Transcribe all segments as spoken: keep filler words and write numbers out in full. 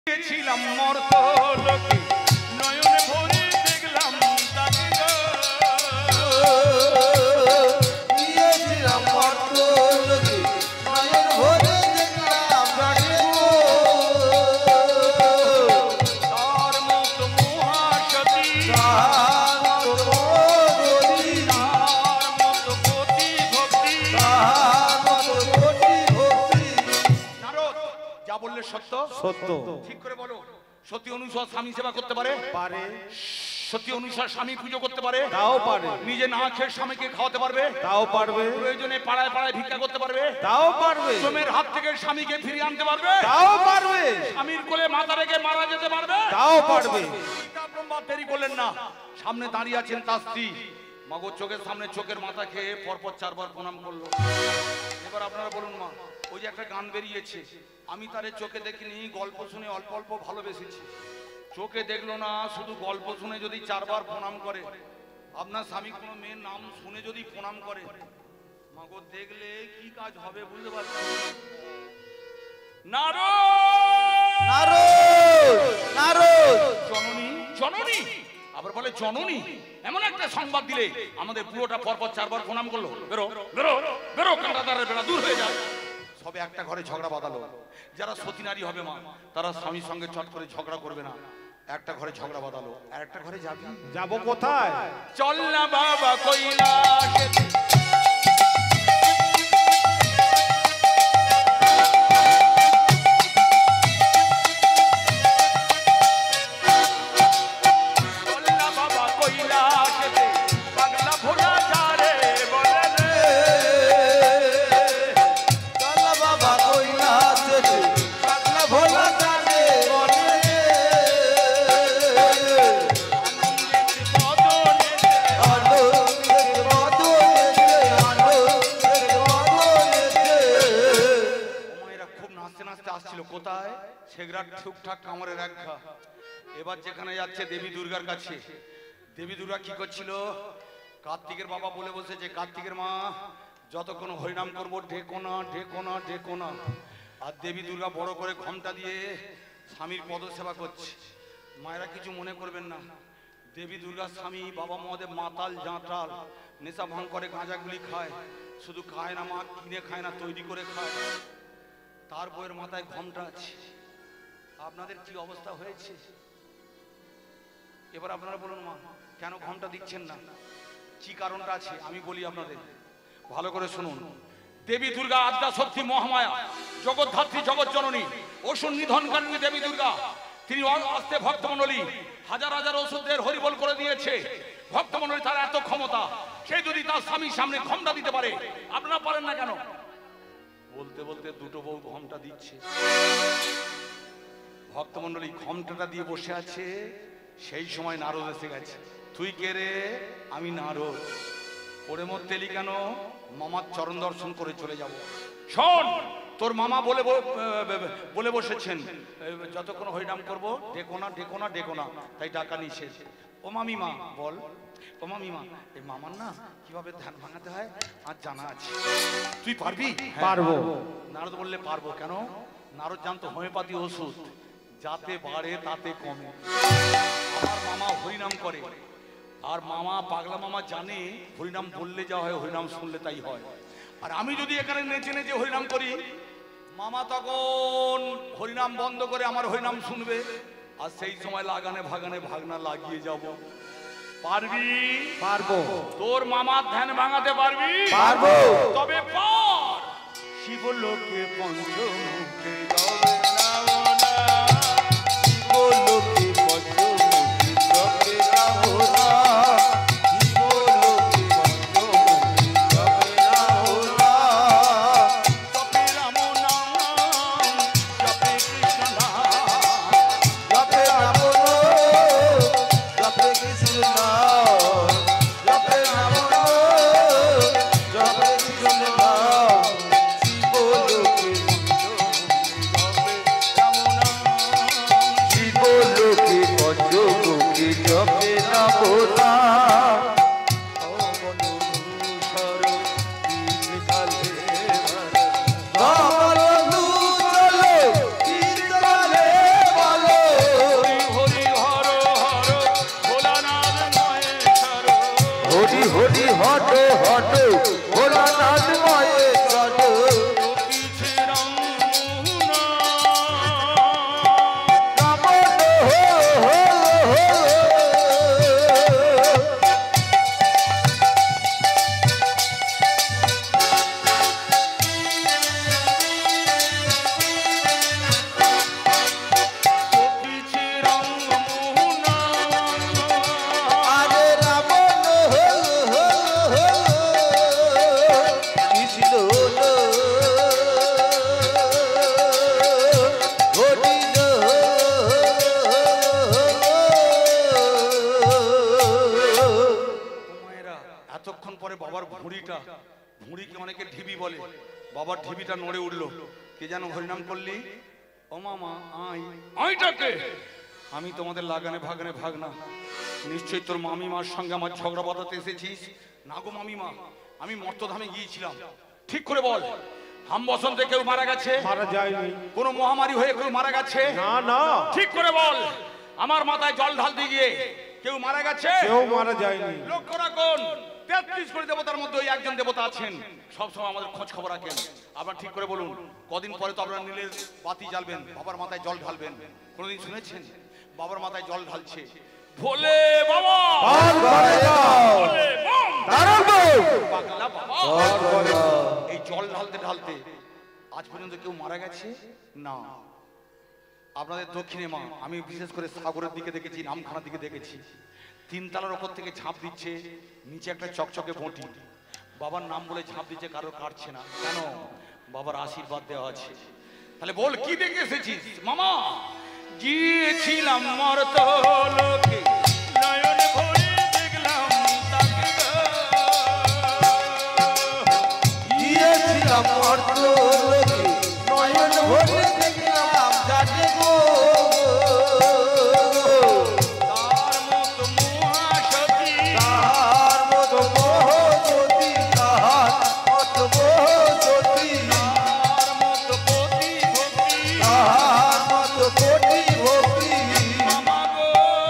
ছিলাম মর্ত লোকে নয়নে ভরে দেখলাম তাকে গিয়েছিলাম মর্ত লোকে নয়ন ভরে দেখলাম তাকে তার মতো মহাসতী তার মতো গতি তার মতো গতি ভক্তি তার মতো গতি ভক্তি নারদ যা বললে সত্য সত্য ঠিক করে বলো সতী অনুসর স্বামী সেবা করতে পারে পারে সতী অনুসার স্বামী পুজো করতে পারে তাও পারে নিজে না খেয়ে স্বামীকে খাওয়াতে পারবে তাও পারবে প্রয়োজনে পাড়ায় পাড়ায় ভিক্ষা করতে পারবে তাও পারবে জমের হাত থেকে স্বামীকে ফিরিয়ে আনতে পারবে তাও পারবে স্বামীর কোলে মাথা রেখে মারা যেতে পারবে তাও পারবে সীতা ব্রহ্মা দেরি করলেন না সামনে দাঁড়িয়ে আছেন তার স্ত্রী মাগো চোখের সামনে চোখের মাথা খেয়ে পরপর চারবার প্রণাম করলো এবার আপনারা বলুন মা ওই যে একটা গান বেরিয়েছে আমি তারে চোখে দেখিনি গল্প শুনে অল্প অল্প ভালোবেসেছি চোখে দেখলো না শুধু গল্প শুনে যদি চারবার প্রণাম করে আপনার স্বামী কোনো মেয়ের নাম শুনে যদি প্রণাম করে মাগো দেখলে কি কাজ হবে বুঝতে পারছেন নারদ নারদ নারদ জননী জননী আবার বলে জননী এমন একটা সংবাদ দিলে আমাদের পুরোটা পরপর চারবার প্রণাম করলো বেরো বেরো বেরো কাঁটাতারের বেড়া দূর হয়ে যায় সবে একটা ঘরে ঝগড়া বাঁধালো যারা সতী নারী হবে মা তারা স্বামীর সঙ্গে চট করে ঝগড়া করবে না একটা ঘরে ঝগড়া বাঁধালো আর একটা ঘরে যাবি যাব কোথায় চল না বাবা কৈলাসে কোথায় সেগরাট ঠিকঠাক কামড়ের রাখা এবার যেখানে যাচ্ছে দেবী দুর্গার কাছে দেবী দুর্গা কি করছিল কার্তিকের বাবা বলে বসেছে কার্তিকের মা যতক্ষণ হরিনাম করবো ঢেকো না ঢেকো না ঢেকো না আর দেবী দুর্গা বড় করে ঘোমটা দিয়ে স্বামীর পদ সেবা করছে মায়েরা কিছু মনে করবেন না দেবী দুর্গার স্বামী বাবা মহাদেব মাতাল জাঁতাল নেশা ভাঙ করে গাঁজাগুলি খায় শুধু খায় না মা কিনে খায় না তৈরি করে খায় তার বইয়ের মাথায় ঘোমটা আছে আপনাদের কি অবস্থা হয়েছে এবার আপনারা বলুন মা কেন ঘোমটা দিচ্ছেন না কি কারণটা আছে আমি বলি আপনাদের ভালো করে শুনুন দেবী দুর্গা আদ্যা শক্তি মহামায়া জগৎধাত্রী জগৎ জননী অসুর নিধনকারিণী দেবী দুর্গা তিনি আস্তে ভক্তমণ্ডলী হাজার হাজার ওষুধের হরিবল করে দিয়েছে ভক্তমণ্ডলী তার এত ক্ষমতা সে যদি তার স্বামীর সামনে ঘোমটা দিতে পারে আপনারা পারেন না কেন বলতে বলতে দুটো বউ ঘোমটা দিচ্ছে ভক্তমণ্ডলী ঘোমটাটা দিয়ে বসে আছে সেই সময় নারদ এসে গেছে তুই কে রে আমি নারদ ওরে মত তেলি কেন মামার চরণ দর্শন করে চলে যাব শোন তোর মামা বলে বলে বসেছেন যতক্ষণ হরিনাম করবো ডেকো না ডেকো না ডেকো না তাই ডাকা নিষেধ ও মামিমা বল ও মামিমা এই মামার না কিভাবে ধ্যান ভাঙাতে হয় আর জানা আছে তুই পারবি পারবো নারদ বললে পারবো কেন নারদ জানতো হোমিওপ্যাথি ওষুধ যাতে বাড়ে তাতে কমে আমার মামা হরিনাম করে আর মামা পাগলা মামা জানে হরিনাম বললে যা হয় হরিনাম শুনলে তাই হয় আর আমি যদি এখানে নেচে নেচে হরিনাম করি মামা তখন হরিনাম বন্ধ করে আমার হরিনাম শুনবে আর সেই সময় লাগানে ভাগানে ভাগনা লাগিয়ে যাব পারবি পারবো তোর মামার ধ্যান ভাঙাতে পারবি পারবো তবে পার শিবলোকে পঞ্চমুখে যাবে না না শিবলোকে পঞ্চমুখী যাবে না না শিবলোকে পঞ্চমুখী যাবে না না জপে রাম নাম জপে কৃষ্ণ নাম জপে রাম নাম জপে কৃষ্ণ নাম জপে রাম নাম জপে কৃষ্ণ নাম শিবলোকে পঞ্চমুখী যাবে ভুঁড়িটা, ভুঁড়িকে অনেকে ঢিবি বলে, বাবার ঢিবিটা নড়ে উঠলো। কে যেন হরিনাম করলি? ও মামা আই। আইটাকে আমি তোমাদের লাগানে ভাগানে ভাগনা, নিশ্চয়ই তোর মামিমার সঙ্গে আমার ঝগড়া বাঁধাতে এসেছিস। না গো মামিমা, আমি মর্তধামে গিয়েছিলাম। ঠিক করে বল, হাম বসন্তে কেউ মারা গেছে? মারা যায়নি। কোন মহামারী হয়ে কেউ মারা গেছে? না না। ঠিক করে বল, আমার মাথায় জল ঢালতে গিয়ে কেউ মারা গেছে? কেউ মারা যায়নি। লক্ষ্য রাখুন, তেত্রিশ কোটি দেবতার মধ্যে ওই একজন দেবতা আছেন, সবসময় আমাদের খোঁজ খবর রাখেন। আপনারা ঠিক করে বলুন, কদিন পরে তো আপনারা নীলের বাতি জ্বালবেন, বাবার মাথায় জল ঢালবেন। কোনদিন শুনেছেন বাবার মাথায় জল ঢালছে? ভোলে বাবা, ভোলে বম, পাগলা বাবা। এই জল ঢালতে ঢালতে আজ পর্যন্ত কেউ মারা গেছে না। আপনাদের দক্ষিণে মা, আমি বিশেষ করে সাগরের দিকে দেখেছি, নামখানার দিকে দেখেছি, তিনতলার ওপর থেকে ঝাঁপ দিচ্ছে, নিচে একটা চকচকে বঁটি, বাবার নাম বলে ঝাঁপ দিচ্ছে, কারো কাটছে না। কেন? বাবার আশীর্বাদ দেওয়া আছে। তাহলে বল কি দেখে এসেছিস? মামা, গিয়েছিলাম মর্তলোকে, নয়ন ভরে দেখলাম তাকে গো। গিয়েছিলাম মর্তলোকে, নয়ন ভরে দেখলাম যাকে গো। তার মতো মহাসতী, তার মতো মহসতী, তার মতো মহসতী, তার মতো পতি ভক্তি, তার মতো কোটি ভক্তি। মামা গো।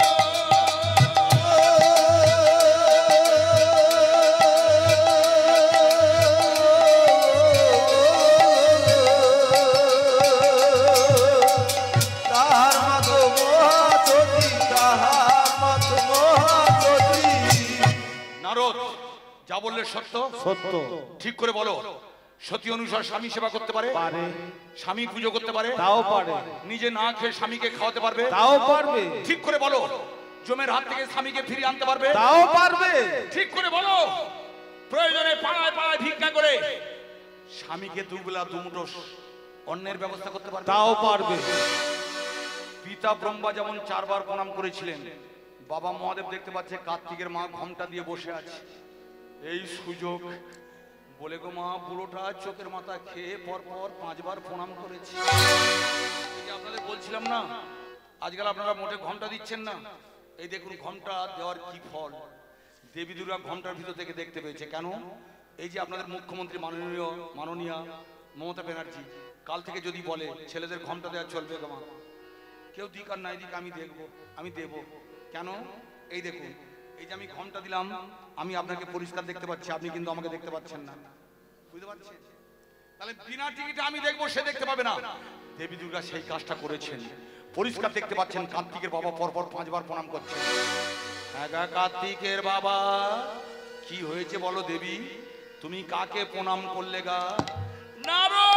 তাহার মতো মহাসতী, তাহার মতো মহাসতী। নারদ যা বললে সত্য? সত্য। ঠিক করে বলো, সতী অনুসার স্বামী সেবা করতে পারে? পারে। স্বামী পুজো করতে পারে? তাও পারে। নিজে না খেয়ে স্বামীকে খাওয়াতে পারবে? তাও পারবে। ঠিক করে বলো, জমের হাত থেকে স্বামীকে ফিরিয়ে আনতে পারবে? তাও পারবে। ঠিক করে বলো, প্রয়োজনে পাড়ায় পাড়ায় ভিক্ষা করে স্বামীকে দুবেলা দুমুঠো অন্যের ব্যবস্থা করতে পারবে? তাও পারবে। পিতা ব্রহ্মা যেমন চারবার প্রণাম করেছিলেন, বাবা মহাদেব দেখতে পাচ্ছে কার্তিকের মা ঘোমটা দিয়ে বসে আছে, এই সুযোগ বলে গো মা, পুরোটা চোখের মাথা খেয়ে পর পর পাঁচবার প্রণাম করেছি। এই যে আপনাদের বলছিলাম না, আজকাল আপনারা মোটে ঘন্টা দিচ্ছেন না, এই দেখুন ঘন্টা দেওয়ার কি ফল। দেবী দুর্গা ঘন্টার ভিতর থেকে দেখতে পেয়েছে। কেন? এই যে আপনাদের মুখ্যমন্ত্রী মাননীয় মাননীয়া মমতা ব্যানার্জি কাল থেকে যদি বলে ছেলেদের ঘন্টা দেওয়া চলবে গো মা, কেউ দিক আর নাই দিক আমি দেখবো, আমি দেবো। কেন? এই দেখুন, এই যে আমি ঘন্টা দিলাম, আমি আপনাকে পরিষ্কার দেখতে পাচ্ছি, আপনি কিন্তু আমাকে দেখতে পাচ্ছেন না, বুঝতে পারছেন? তাহলে বিনা টিকিটে আমি দেখবো, সে দেখতে পাবে না। দেবী দুর্গা সেই কাজটা করেছেন, পরিষ্কার দেখতে পাচ্ছেন। কার্তিকের বাবা পরপর পাঁচবার প্রণাম করছেন। হ্যাঁ গা কার্তিকের বাবা, কি হয়েছে বলো দেবী, তুমি কাকে প্রণাম করলে গা? নারদ,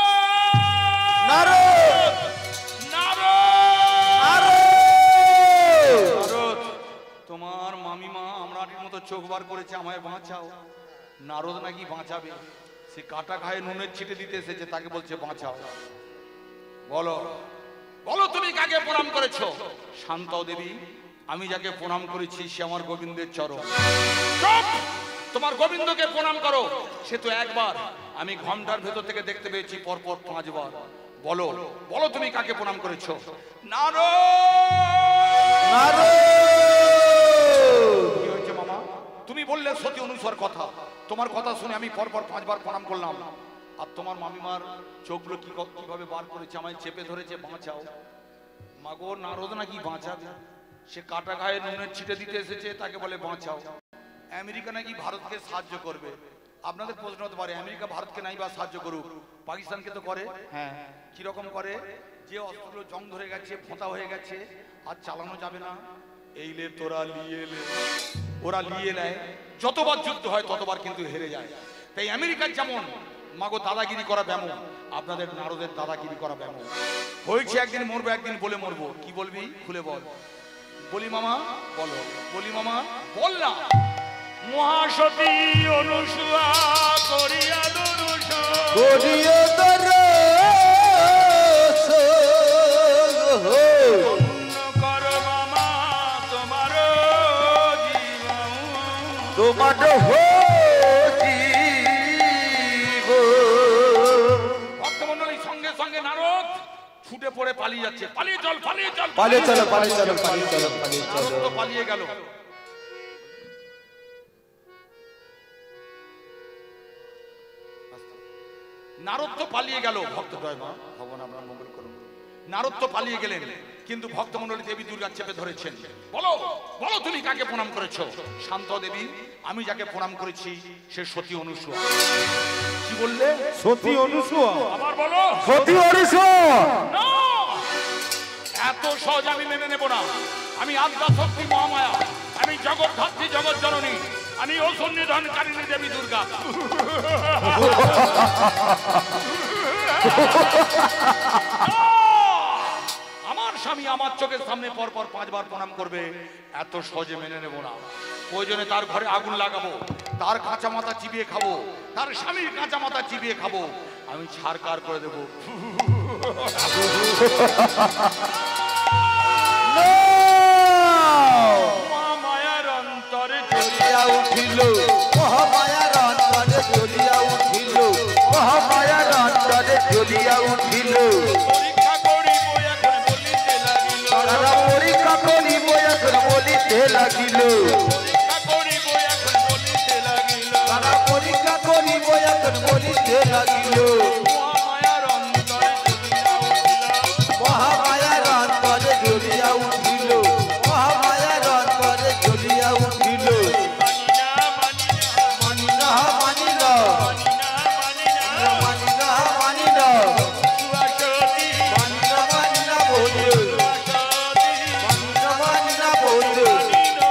নারদ, নারদ, নারদ, তোমার মামিমা আমরার মতো চোখ বার করেছে, আমায় বাঁচাও। নারদ নাকি বাঁচাবে, সে কাটা খায়ে নুনের ছিটে দিতে এসেছে, তাকে বলছে বাঁচাও। বলো বলো তুমি কাকে প্রণাম করেছো? শান্তাও দেবী, আমি যাকে প্রণাম করেছি সে আমার গোবিন্দের চরণ। চুপ! তোমার গোবিন্দকে প্রণাম করো, সে তো একবার, আমি ঘন্টার ভেতর থেকে দেখতে পেয়েছি পরপর পাঁচবার। বলো বলো তুমি কাকে প্রণাম করেছো? নারদ! নারদ। কি হয়েছে মামা? তুমি বললে সতী অনুসার কথা, তোমার কথা শুনে আমি পরপর পাঁচবার প্রণাম করলাম, আর তোমার মামিমার চোখগুলো কি কিভাবে বার করেছে, আমায় চেপে ধরেছে, বাঁচাও। মাগো, নারদ নাকি বাঁচাবে, সে কাটা গায়ে নুনের ছিটে দিতে এসেছে, তাকে বলে বাঁচাও। আমেরিকা নাকি ভারতকে সাহায্য করবে। আপনাদের প্রশ্ন হতে পারে, আমেরিকা ভারতকে নাই বা সাহায্য করুক, পাকিস্তানকে তো করে। হ্যাঁ, কিরকম করে? যে অস্ত্রগুলো জং ধরে গেছে, ফোঁতা হয়ে গেছে, আর চালানো যাবে না, এইলে তোরা লিয়ে লে, ওরা লিয়ে নেয়, যতবার যুদ্ধ হয় ততবার কিন্তু হেরে যায়। তাই আমেরিকার যেমন মাগো দাদাগিরি করা ব্যামো, আপনাদের নারদের দাদাগিরি করা ব্যামো। হয়েছে একদিন মরবো, একদিন বলে মরবো। কি বলবি খুলে বল। বলি মামা বলো, বলি মামা বল না। মহাসতী অনুসুয়া করিয়া দরুষ, করিয়া দরুষ, ধন্য করো মামা তোমার জীবন, তোমার হো জীবন। ছুটে পড়ে পালিয়ে যাচ্ছে, পালিয়ে চল পালিয়ে চল পালিয়ে চলো পালিয়ে চলো পালিয়ে চলো পালিয়ে নারদ চলো তো পালিয়ে গেল। নারদ তো পালিয়ে গেল, ভক্ত জয় মা ভগবান আপনার মঙ্গল করুন। নারদ তো পালিয়ে গেলেন, কিন্তু ভক্তমণ্ডলী দেবী দুর্গা চেপে ধরেছেন। বলো বলো তুমি কাকে প্রণাম করেছো? শান্ত দেবী, আমি যাকে প্রণাম করেছি সে সতী অনুসূয়া। কি বললে? সতী অনুসূয়া? আবার বলো। সতী অনুসূয়া? না, এত সহজ আমি মেনে নেব না। আমি আদ্যা শক্তি মহামায়া, আমি জগৎ ধাত্রী জগৎ জননী, আমি অসুর নিধনকারিণী দেবী দুর্গা। আমার স্বামী আমার চোখের সামনে পর পর পাঁচবার প্রণাম করবে, এত সহজে মেনে নেব না। প্রয়োজনে তার ঘরে আগুন লাগাবো, তার কাঁচা মাথা চিবিয়ে খাবো, তার স্বামীর কাঁচা মাথা চিবিয়ে খাবো, আমি ছাড়কার করে দেবো। মহামায়ার অন্তরে জ্বলিয়া উঠিল, মহামায়ার অন্তরে জ্বলিয়া উঠিল, মহামায়ার অন্তরে জ্বলিয়া উঠিল। পরীক্ষা করিব এখন বলিতে লাগিল, তারা পরীক্ষা করিব এখন বলিতে লাগিল, পরীক্ষা করিব এখন বলিতে লাগিল। তারা পরীক্ষা করিব এখন বলিতে লাগিল। মহামায়ার অন্তরে জ্বলিয়া উঠিল, মহামায়ার অন্তরে জ্বলিয়া উঠিল, মহামায়ার অন্তরে জ্বলিয়া উঠিল। মানি না মানি না মানি না মানি না মানি না মানি মানি না না মানি না সুয়াসতী মানি না মানি না বলে, সুয়াসতী মানি না মানি না বলে। মানি না।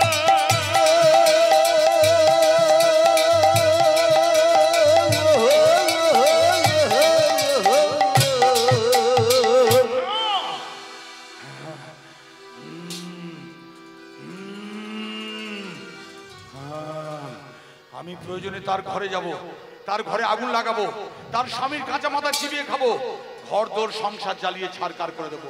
আমি প্রয়োজনে তার ঘরে যাব, তার ঘরে আগুন লাগাবো, তার স্বামীর কাঁচা মাথা চিবিয়ে খাবো, ঘর দোর সংসার জ্বালিয়ে ছাড়কার করে দেবো।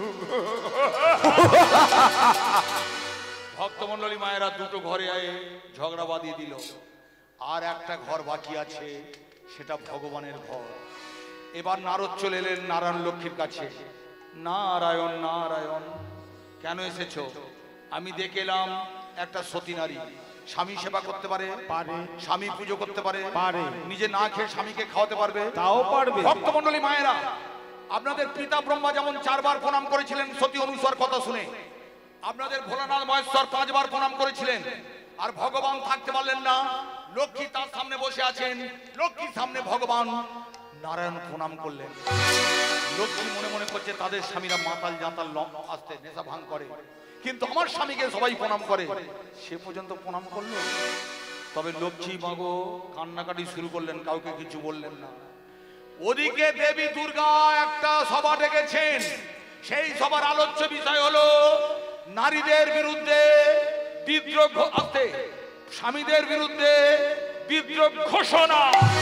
ভক্তমণ্ডলী মায়েরা দুটো ঘরে আয়ে ঝগড়া বাঁধিয়ে দিল, আর একটা ঘর বাকি আছে, সেটা ভগবানের ঘর। এবার নারদ চলে এলেন নারায়ণ লক্ষ্মীর কাছে। নারায়ণ নারায়ণ, কেন এসেছো? আমি দেখে এলাম একটা সতী নারী, স্বামী সেবা করতে পারে, পারে। স্বামী পুজো করতে পারে, পারে। নিজে না খেয়ে স্বামীকে খাওয়াতে পারবে, তাও পারবে। ভক্তমণ্ডলী মায়েরা, আপনাদের পিতা ব্রহ্মা যেমন চারবার প্রণাম করেছিলেন সতী অনুসূয়ার কথা শুনে, আপনাদের ভোলানাথ মহেশ্বর পাঁচবার প্রণাম করেছিলেন, আর ভগবান থাকতে পারলেন না। লক্ষ্মী তার সামনে বসে আছেন, লক্ষ্মীর সামনে ভগবান নারায়ণ প্রণাম করলেন। লক্ষ্মী মনে মনে করছে তাদের স্বামীরা মাতাল জাতাল আসতে নেশা ভাঙ করে, কিন্তু আমার স্বামীকে সবাই প্রণাম করে, সে পর্যন্ত প্রণাম করলো। তবে লক্ষ্মী মাগো কান্নাকাটি শুরু করলেন, কাউকে কিছু বললেন না। ওদিকে দেবী দুর্গা একটা সভা ডেকেছেন, সেই সভার আলোচ্য বিষয় হলো নারীদের বিরুদ্ধে বিদ্রোহ আছে, স্বামীদের বিরুদ্ধে বিদ্রোহ ঘোষণা।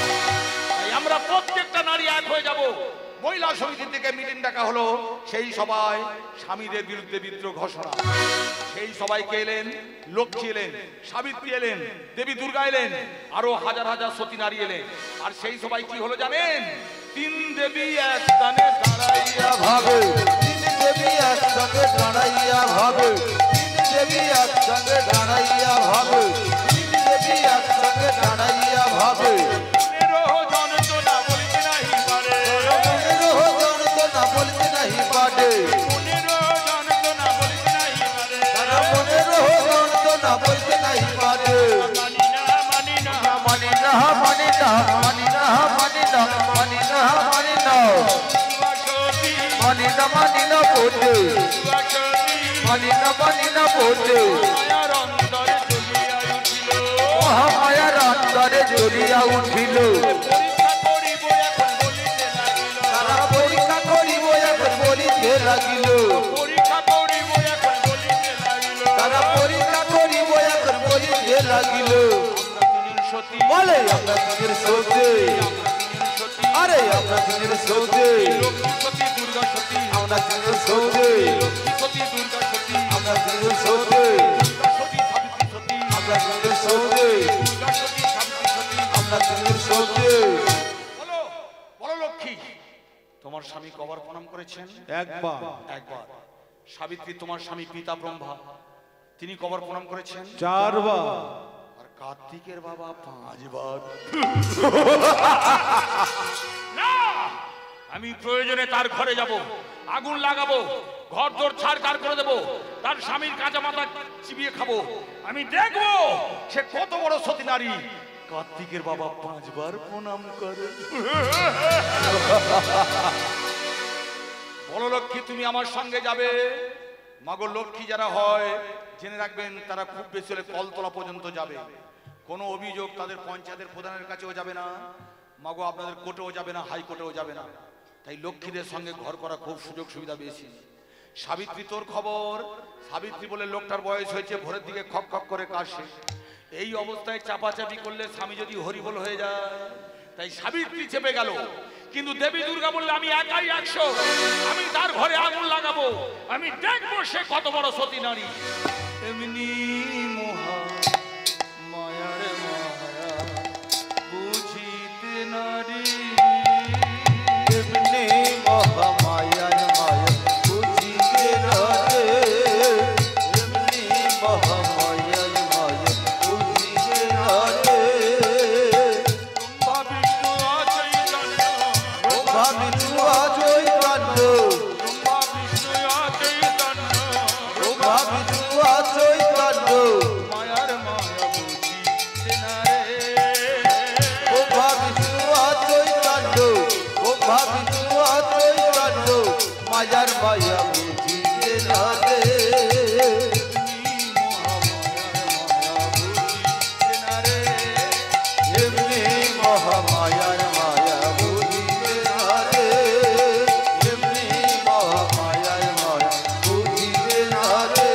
তাই আমরা প্রত্যেকটা নারী এক হয়ে যাব। মহিলা সমিতির থেকে মিটিং ডাকা হলো, সেই সভায় স্বামীদের বিরুদ্ধে বিদ্রোহ ঘোষণা। সেই সবাইকে এলেন, লক্ষ্মী এলেন, সাবিত্রী এলেন, দেবী দুর্গা এলেন, আরো হাজার হাজার সতী নারী এলেন। আর সেই সবাই কি হলো জানেন? তিন দেবী এক স্থানে দাঁড়াইয়া ভাবে, তিন দেবী একসঙ্গে দাঁড়াইয়া ভাবে, তিন দেবী একসঙ্গে দাঁড়াইয়া ভাবে, তিন দেবী একসঙ্গে দাঁড়াইয়া ভাবে। পনেরো জন তো না বলিতে নাহি পারে, পনেরো জন তো না বলতে নাহি পারে, পনেরো জন তো না বলিতে নাহি পারে। তারা পনেরো জন তো না বলতে নাহি পারে। মানি না মানি না মানি না মানি না মানি না মানি না মানি না মানি না সুয়াসতী মানি না মানি না বলে, সুয়াসতী মানি না মানি না বলে। মায়ার অন্তরে জ্বলিয়া উঠিল, মহামায়ার অন্তরে জ্বলিয়া উঠিল। পরীক্ষা করিব এখন বলিতে লাগিল, তারা পরীক্ষা করিব এখন বলিতে লাগিল, পরীক্ষা করিব এখন বলিতে লাগিল। তারা পরীক্ষা করিব এখন বলিতে লাগিল। আমরা তিনজন সতী, বলে আমরা তিনের সৌদে, আমরা তিনজন সতী, আরে আমরা তিনের সৌদে, লক্ষ্মী সতী দুর্গা সতী, আমরা তিনের সৌদে, লক্ষ্মী সতী দুর্গা সতী, আমরা তিনের সৌদে, দুর্গা সতী সাবিত্রী সতী, আমরা তিনের সৌদে, দুর্গা সতী সাবিত্রী সতী। আমরা তিনের সৌদে। বলো বলো লক্ষ্মী, তোমার তোমার স্বামী কবার প্রণাম করেছেন? একবার। একবার। সাবিত্রী তোমার স্বামী পিতা ব্রহ্মা, তিনি কবার প্রণাম করেছেন? চারবার। আর কার্তিকের বাবা পাঁচবার। না, আমি প্রয়োজনে তার ঘরে যাব, আগুন লাগাবো, ঘর দোর ছাড়কার করে দেবো, তার স্বামীর কাঁচা মাথা চিবিয়ে খাবো। আমি দেখবো সে কত বড় সতী নারী। কার্তিকের বাবা পাঁচবার প্রণাম করে। বলো লক্ষ্মী, তুমি আমার সঙ্গে যাবে। মাগো লক্ষ্মী যারা হয় জেনে রাখবেন, তারা খুব বেশি হলে কলতলা পর্যন্ত যাবে। কোনো অভিযোগ তাদের পঞ্চায়েতের প্রধানের কাছেও যাবে না, মাগো আপনাদের কোর্টেও যাবে না, হাইকোর্টেও যাবে না। তাই লক্ষ্মীদের সঙ্গে ঘর করা খুব সুযোগ সুবিধা বেশি। সাবিত্রী তোর খবর? সাবিত্রী বলে লোকটার বয়স হয়েছে, ভোরের দিকে খক খক করে কাশে। এই অবস্থায় চাপাচাপি করলে স্বামী যদি হরিবল হয়ে যায়, তাই সাবিত্রী চেপে গেল। কিন্তু দেবী দুর্গা বললে আমি একাই একশো, আমি তার ঘরে আগুন লাগাবো, আমি দেখবো সে কত বড় সতী নারী। এমনি মোহা মায়ার মায়া বুঝিতে নারী, এমনি মহামায়ার মায়া বুঝিতে নারে, এমনি মহামায়ার মায়া বুঝিতে নারে। বিষ্ণু চৈতন্য, ভাবিনু আচৈতন্য, বিষ্ণু চৈতন্য, ভাবিনু আচৈতন্য, মায়ার মায়া বুঝিতে নারে। ও ভাবিনু আচৈতন্য, ও ভাবিনু আচৈতন্য, মায়ার মায়া বুঝিতে নারে। এমনি মহামায়ার মায়া বুঝিতে নারে, এমনি মহামায়ার মায়া বুঝিতে নারে।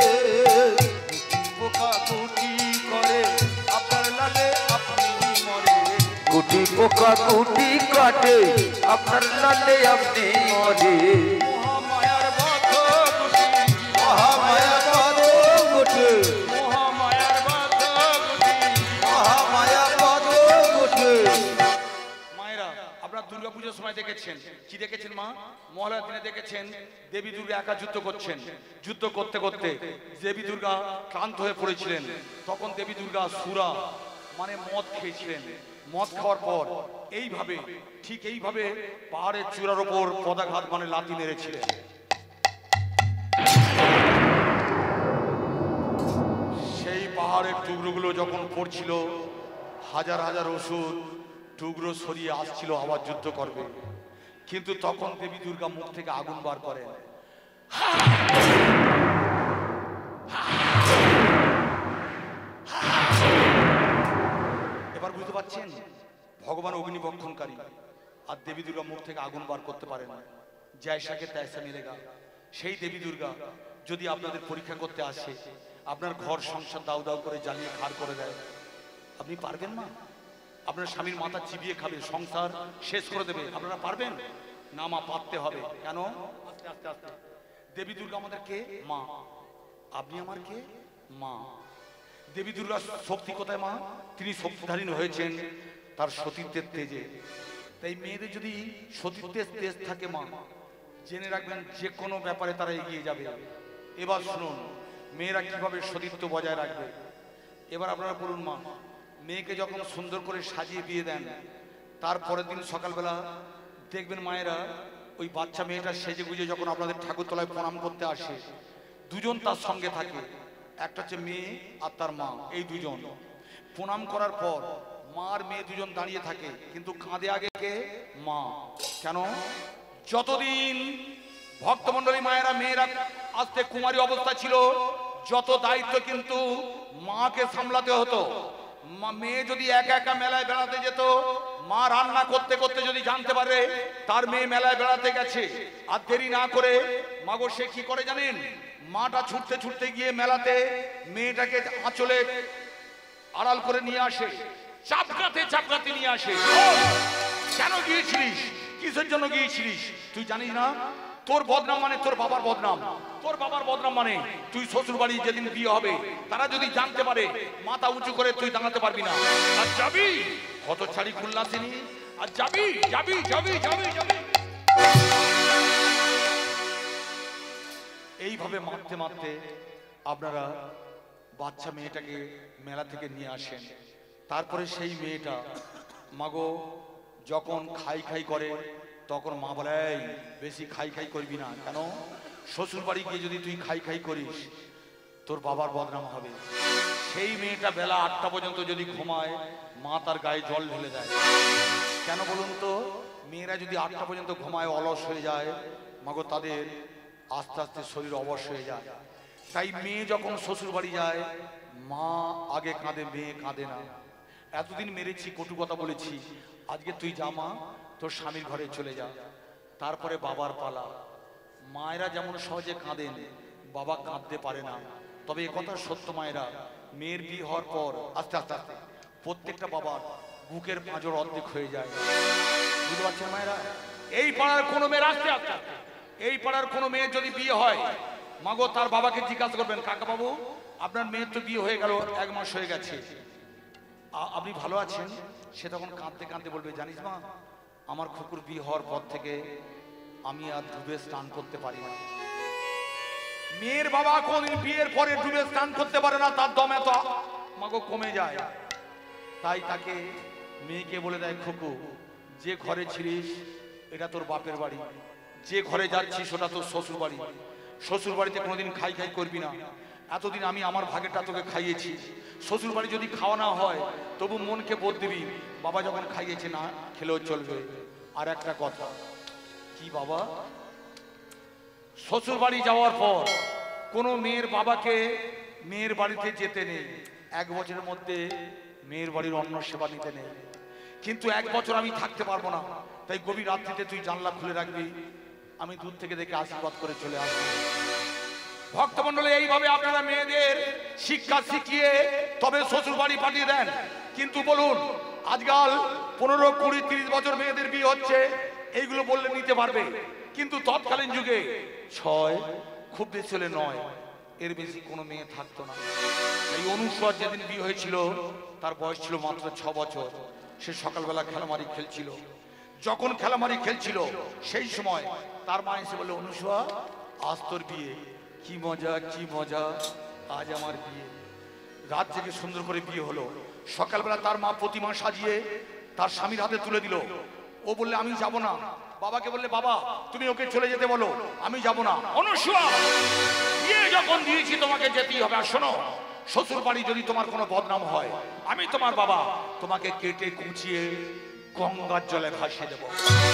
পোকা কুটি করে আপনার লালে আপনি মরে, কুটি পোকা কুটি কাটে আপনার লালে আপনি মরে। মহামায়ার বধ কুটি, মহামায়া পদ গুটে, মহামায়ার বধ কুটি। মহামায়া পদ গুটে। মায়েরা, আপনারা দুর্গা পুজোর সময় দেখেছেন কি দেখেছেন মা? মহালয়ার দিনে দেখেছেন দেবী দুর্গা একা যুদ্ধ করছেন। যুদ্ধ করতে করতে দেবী দুর্গা ক্লান্ত হয়ে পড়েছিলেন। তখন দেবী দুর্গা সুরা মানে মদ খেয়েছিলেন। মদ খাওয়ার পর এইভাবে, ঠিক এইভাবে পাহাড়ের চূড়ার ওপর পদাঘাত মানে লাথি মেরেছিলেন। সেই পাহাড়ের টুকরোগুলো যখন পড়ছিল, হাজার হাজার ওষুধ টুকরো সরিয়ে আসছিল, আবার যুদ্ধ করবে। কিন্তু তখন দেবী দুর্গা মুখ থেকে আগুন বার করেন। এবার বুঝতে পারছেন, ভগবান অগ্নি বক্ষণকারী, আর দেবী দুর্গা মুখ থেকে আগুন বার করতে পারেন। জয়সাকে তৈসা মিলেগা। সেই দেবী দুর্গা যদি আপনাদের পরীক্ষা করতে আসে, আপনার ঘর সংসার দাউ দাউ করে জ্বালিয়ে খাড় করে দেয়, আপনি পারবেন না? আপনার স্বামীর মাথা চিবিয়ে খাবে, সংসার শেষ করে দেবে, আপনারা পারবেন না? মা, পারতে হবে। কেন? আস্তে আস্তে আস্তে। দেবী দুর্গা আমাদের কে? মা। আপনি আমার কে? মা। দেবী দুর্গার শক্তি কোথায় মা? তিনি শক্তিধারী হয়েছেন তার সতীত্বের তেজে। তাই মেয়েদের যদি সতীত্বের তেজ থাকে মা, জেনে রাখবেন যে কোনো ব্যাপারে তারা এগিয়ে যাবে। এবার শুনুন মেয়েরা কিভাবে সতীত্ব বজায় রাখবে। এবার আপনারা বলুন মা, মেয়েকে যখন সুন্দর করে সাজিয়ে বিয়ে দেন, তারপরের দিন সকালবেলা দেখবেন মায়েরা ওই বাচ্চা মেয়েটা সেজে গুজে যখন আপনাদের ঠাকুরতলায় প্রণাম করতে আসে, দুজন তার সঙ্গে থাকে। একটা হচ্ছে মেয়ে আর তার মা, এই দুজন প্রণাম করার পর মা আর মেয়ে দুজন দাঁড়িয়ে থাকে, কিন্তু কাঁধে আগে কে? মা। কেন? যতদিন ভক্তমণ্ডলী মায়েরা মেয়েরা আসতে কুমারী অবস্থা ছিল, যত দায়িত্ব কিন্তু মাকে সামলাতে হতো। মেয়ে যদি একা একা মেলায় বেড়াতে যেত, মা রান্না করতে করতে যদি জানতে পারে তার মেয়ে মেলায় বেড়াতে গেছে, আর দেরি না করে মাগো সে কি করে জানেন? মাটা ছুটতে ছুটতে গিয়ে মেলাতে মেয়েটাকে আঁচলে আড়াল করে নিয়ে আসে, চাপকাতে চাপকাতে নিয়ে আসে। কেন গিয়েছিলিস? কিসের জন্য গিয়েছিলিস? তুই জানিস না তোর বদনাম মানে তোর বাবার বদনাম, তোর বাবার বদনাম মানে তুই শ্বশুর বাড়ি যেদিন বিয়ে হবে তারা যদি জানতে পারে, মাথা উঁচু করে তুই দাঁড়াতে পারবি না। আর যাবি কত ছাড়ি খুলনা সিনি, আর যাবি যাবি যাবি যাবি যাবি এইভাবে মারতে মারতে আপনারা বাচ্চা মেয়েটাকে মেলা থেকে নিয়ে আসেন। তারপরে সেই মেয়েটা মাগো যখন খাই খাই করে তখন মা বলে এই বেশি খাই খাই করবি না, কেন শ্বশুর বাড়ি গিয়ে যদি তুই খাই খাই করিস তোর বাবার বদনাম হবে। সেই মেয়েটা বেলা আটটা পর্যন্ত যদি ঘুমায় মা তার গায়ে জল ঢেলে দেয়। কেন বলুন তো? মেয়েরা যদি আটটা পর্যন্ত ঘুমায় অলস হয়ে যায় মাগো তাদের আস্তে আস্তে শরীর অবশ হয়ে যায়। তাই মেয়ে যখন শ্বশুর বাড়ি যায় মা আগে কাঁদে, মেয়ে কাঁদে না। এতদিন মেরেছি, কটু কথা বলেছি, আজকে তুই যা মা, তোর স্বামীর ঘরে চলে যা। তারপরে বাবার পালা। মায়েরা যেমন সহজে কাঁদেন বাবা কাঁদতে পারে না, তবে একথা সত্য মায়েরা মেয়ের বিয়ে হওয়ার পর আস্তে আস্তে আস্তে প্রত্যেকটা বাবার বুকের পাঁজর অর্ধেক হয়ে যায়। বুঝতে পারছেন মায়েরা? এই পাড়ার কোনো মেয়ের আস্তে আস্তে এই পাড়ার কোনো মেয়ের যদি বিয়ে হয় মাগো তার বাবাকে জিজ্ঞাসা করবেন, কাকা বাবু আপনার মেয়ের তো বিয়ে হয়ে গেল, এক মাস হয়ে গেছে, আপনি ভালো আছেন? সে তখন কাঁদতে কাঁদতে বলবে, জানিস মা আমার খুকুর বিয়ে হওয়ার পর থেকে আমি আর ডুবে স্নান করতে পারি না। মেয়ের বাবা কোনদিন বিয়ের পরে ডুবে স্নান করতে পারে না, তার দম এত মাগো কমে যায়। তাই তাকে মেয়েকে বলে দেয়, খুকু যে ঘরে ছিলিস এটা তোর বাপের বাড়ি, যে ঘরে যাচ্ছিস ওটা তোর শ্বশুর বাড়ি, শ্বশুর বাড়িতে কোনোদিন খাই খাই করবি না। এতদিন আমি আমার ভাগেরটা তোকে খাইয়েছি, শ্বশুর বাড়ি যদি খাওয়া না হয় তবু মনকে বোধ দিবি বাবা যখন খাইয়েছে না খেলেও চলবে। আর একটা কথা, কি বাবা, শ্বশুর বাড়ি যাওয়ার পর কোনো মেয়ের বাবাকে মেয়ের বাড়িতে যেতে নেই, এক বছরের মধ্যে মেয়ের বাড়ির অন্ন সেবা নিতে নেই। কিন্তু এক বছর আমি থাকতে পারবো না, তাই গভীর রাত্রিতে তুই জানলা খুলে রাখবি, আমি দূর থেকে দেখে আশীর্বাদ করে চলে আসবো। ভক্তমন্ডলী এইভাবে আপনারা মেয়েদের শিক্ষা শিখিয়ে তবে শ্বশুর বাড়ি পাঠিয়ে দেন। কিন্তু বলুন আজকাল পনেরো কুড়ি তিরিশ বছর মেয়েদের বিয়ে হচ্ছে, এইগুলো বললে নিতে পারবে, কিন্তু তৎকালীন যুগে ছয় খুব বেশি হলে নয়, এর বেশি কোনো মেয়ে থাকতো না। এই অনুসর যেদিন বিয়ে হয়েছিল তার বয়স ছিল মাত্র ছ বছর। সে সকালবেলা খেলামারি খেলছিল, যখন খেলামারি খেলছিল সেই সময় তার মা এসে বলে, অনুসুয়া আজ তোর বিয়ে, কি মজা কি মজা, আজ আমার বিয়ে। রাত থেকে সুন্দর করে বিয়ে হলো। সকালবেলা তার মা প্রতিমা সাজিয়ে তার স্বামীর হাতে তুলে দিল। ও বললে আমি যাব না। বাবাকে বললে, বাবা তুমি ওকে চলে যেতে বলো, আমি যাব না। অনুসুয়া বিয়ে যখন দিয়েছি তোমাকে যেতেই হবে। আর শোনো, শ্বশুর বাড়ি যদি তোমার কোনো বদনাম হয় আমি তোমার বাবা তোমাকে কেটে কুচিয়ে গঙ্গার জলে ভাসিয়ে দেবো,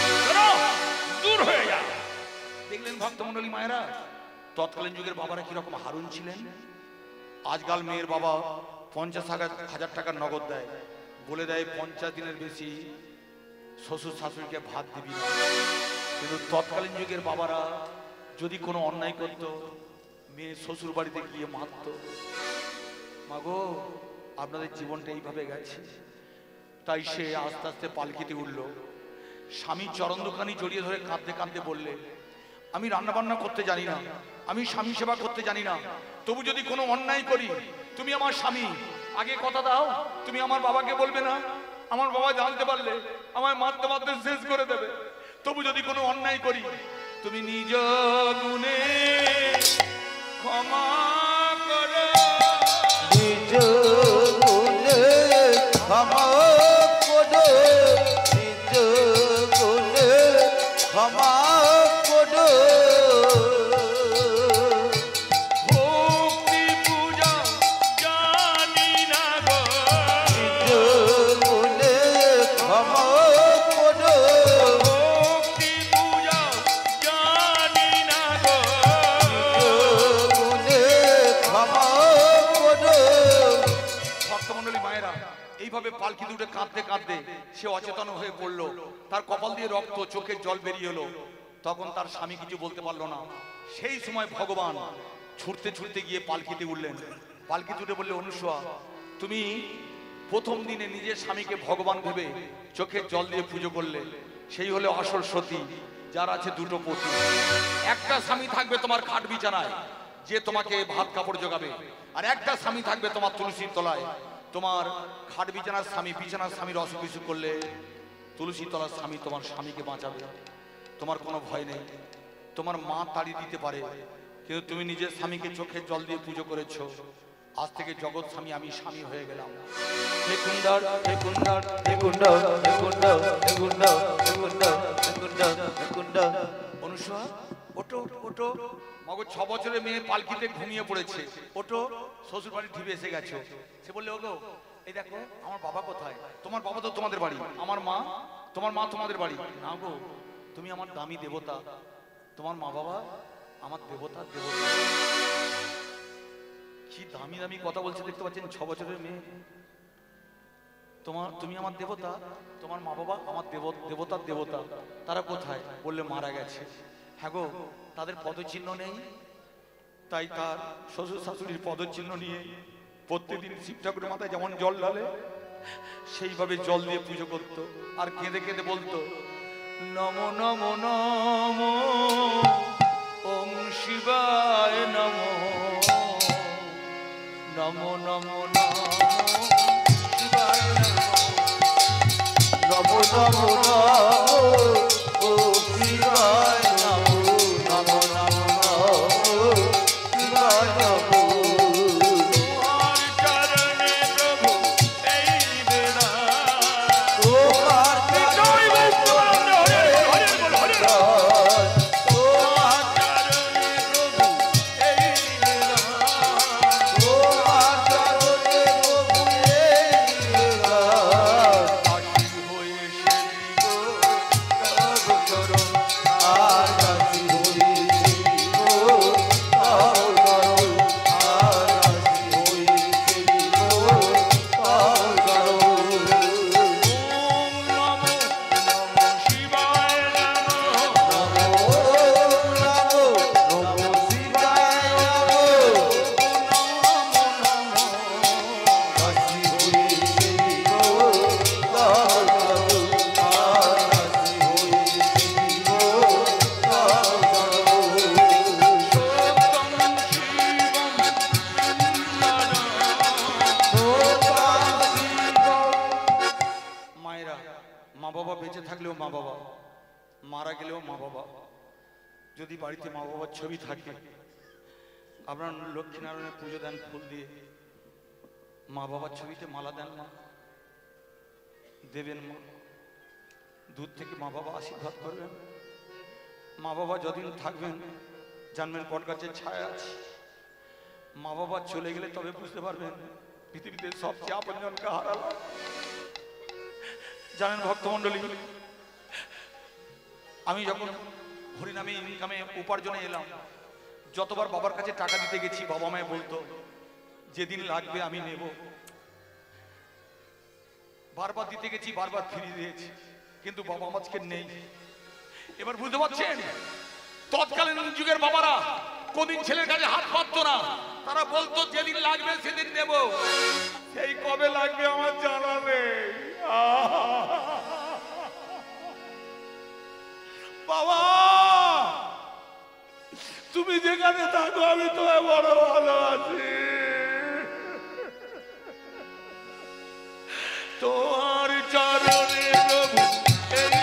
দূর হয়ে যা। দেখলেন ভক্তমণ্ডলী মায়েরা, তৎকালীন যুগের বাবারা কিরকম হারুন ছিলেন। আজকাল মেয়ের বাবা পঞ্চাশ হাজার টাকার নগদ দেয়, বলে দেয় পঞ্চাশ দিনের বেশি শ্বশুর শাশুড়িকে ভাত দিবি না। কিন্তু তৎকালীন যুগের বাবারা যদি কোনো অন্যায় করতো মেয়ে শ্বশুর বাড়িতে গিয়ে মারত। মাগো আপনাদের জীবনটা এইভাবে গেছে। তাই সে আস্তে আস্তে পালকিতে উঠল। স্বামী চরণ দোকানি জড়িয়ে ধরে কাঁদতে কাঁদতে বললে, আমি রান্না বান্না করতে জানি না, আমি স্বামী সেবা করতে জানি না, তবু যদি কোনো অন্যায় করি তুমি আমার স্বামী, আগে কথা দাও তুমি আমার বাবাকে বলবে না। আমার বাবা জানতে পারলে আমায় মারতে মারতে শেষ করে দেবে। তবু যদি কোনো অন্যায় করি তুমি নিজ গুণে ক্ষমা করো, নিজ গুণে ক্ষমা করো, নিজ গুণে ক্ষমা করো। ভক্তি পূজা জানি না গো, নিজ গুণে ক্ষমা করো, ভক্তি পূজা জানি না গো, নিজ গুণে ক্ষমা করো। ভক্তমণ্ডলী মায়েরা, এইভাবে পালকি দুটে কাঁদতে কাঁদতে সে অচেতন হয়ে পড়লো। তার কপাল দিয়ে রক্ত, চোখের জল বেরিয়ে এলো। তখন তার স্বামী কিছু বলতে পারলো না। সেই সময় ভগবান ছুটতে ছুটতে গিয়ে পালকিতে উঠলেন। পালকি দুটে বললে, অনুসুয়া তুমি প্রথম দিনে নিজের স্বামীকে ভগবান ভেবে চোখের জল দিয়ে পুজো করলে, সেই হলো আসল সতী, যার আছে দুটো পতি। একটা স্বামী থাকবে তোমার খাট বিছানায়, যে তোমাকে ভাত কাপড় জোগাবে, আর একটা স্বামী থাকবে তোমার তুলসীর তলায়। তোমার খাট বিছানার স্বামী বিছানার স্বামীর অসুখ বিসুখ করলে তুলসী তলার স্বামী তোমার স্বামীকে বাঁচাবে। তোমার কোনো ভয় নেই, তোমার মা তাড়ি দিতে পারে, কিন্তু তুমি নিজের স্বামীকে চোখের জল দিয়ে পুজো করেছো। আজ থেকে জগৎ স্বামী আমি স্বামী হয়ে গেলাম। হে কুন্ডার, হে কুন্ডার, হে কুন্ড হে কুন্ড হে কুন্ড হে কুন্ড হে কুন্ড হে কুন্ড। অনুসূয়া ওটো ওটো, মগজ ছ বছরের মেয়ে পালকিতে ঘুমিয়ে পড়েছে, ওটো, শ্বশুর বাড়ি ঢিবে এসে গেছো। সে বললে ওগো এই দেখো আমার বাবা কোথায়? তোমার বাবা তো তোমাদের বাড়ি, আমার মা, তোমার মা তোমাদের বাড়ি। না গো, তুমি আমার দামি দেবতা, তোমার মা বাবা আমার দেবতা দেবতা। কি দামি দামি কথা বলছে দেখতে পাচ্ছেন ছ বছরের মেয়ে। তোমার তুমি আমার দেবতা, তোমার মা বাবা আমার দেব দেবতার দেবতা। তারা কোথায়? বললে মারা গেছে। হ্যাঁ গো, তাদের পদচিহ্ন নেই, তাই তার শ্বশুর শাশুড়ির পদচিহ্ন নিয়ে প্রত্যেকদিন শিব ঠাকুরের মাথায় যেমন জল ঢালে সেইভাবে জল দিয়ে পুজো করতো, আর কেঁদে কেঁদে বলতো নমো নমো নমো ওম শিবায় নমো, নমো নমো নমো শিবায় নমো, নমো নমো নমো ও শিবায় নমো, নমো নমো নমো শিবায় নমো। যদি বাড়িতে মা বাবার ছবি থাকে, আপনার লক্ষ্মীনারায়ণের পুজো দেন ফুল দিয়ে, মা বাবার ছবিতে মালা দেন, মা দেবেন, মা দূর থেকে মা বাবা আশীর্বাদ করবেন। মা বাবা যতদিন থাকবেন জানবেন বট গাছের ছায়া আছে। মা বাবা চলে গেলে তবে বুঝতে পারবেন পৃথিবীতে সবচেয়ে আপনজনকে হারালাম। জানেন ভক্তমণ্ডলী, আমি যখন হরিনামে ইনকামে উপার্জনে এলাম, যতবার বাবার কাছে টাকা দিতে গেছি বাবা মায়ে বলতো যেদিন লাগবে আমি নেব। বারবার দিতে গেছি, বারবার ফিরিয়ে দিয়েছি, কিন্তু বাবা আজকে নেই। এবার বুঝতে পারছেন তৎকালীন যুগের বাবারা কোনদিন ছেলের কাছে হাত পাততো না, তারা বলতো যেদিন লাগবে সেদিন নেব। সেই কবে লাগবে আমার জানা নেই। বাবা তুমি যেখানে থাকো আমি তোমায় বড় ভালোবাসি। তোমার চরণে প্রভু এই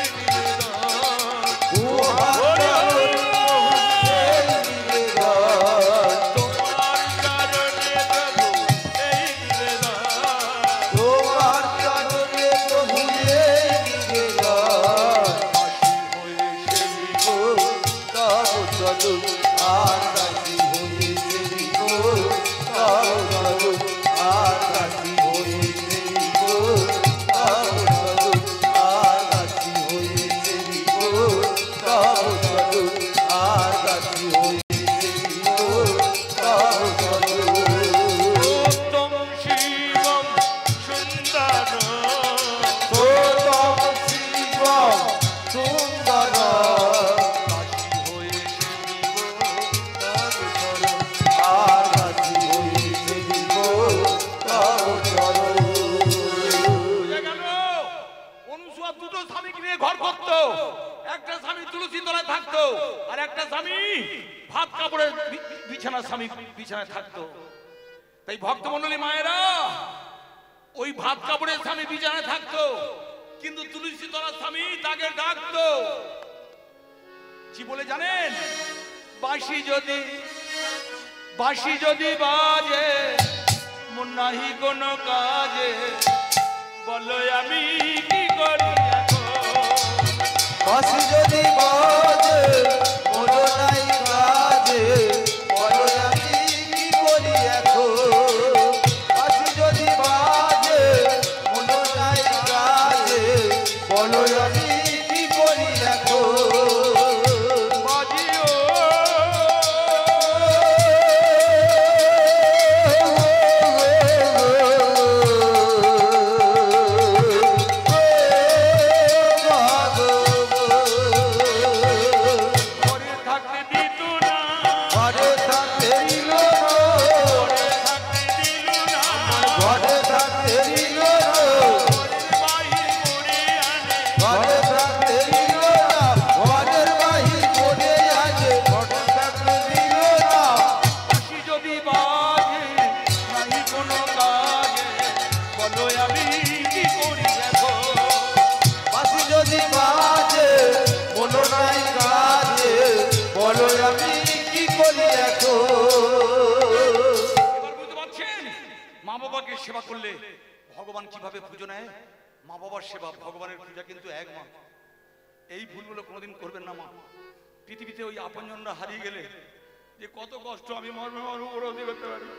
বিছানায় থাকতো। তাই ভক্তমণ্ডলী মায়েরা ওই ভাত কাপড়ের স্বামী বিছানায় থাকতো, কিন্তু তুলসী তলার স্বামী তাকে ডাকতো। কি বলে জানেন? বাঁশি যদি বাঁশি যদি বাজে মন নাহি কোনো কাজে, বলো আমি কি করি এখন? বাঁশি যদি বাজে মন নাই কাজে, বলো আমি কি করি এখন? বাঁশি যদি বাজে মন নাই কাজে, বলো আমি কি করি এখন? সেবা করলে ভগবান কিভাবে পুজো নেয়? মা বাবার সেবা, ভগবানের পূজা কিন্তু এক মা। এই ভুলগুলো কোনোদিন করবেন না মা। পৃথিবীতে ওই আপনজনরা হারিয়ে গেলে যে কত কষ্ট আমি মর্মে মর্ম উপলব্ধি করতে পারি।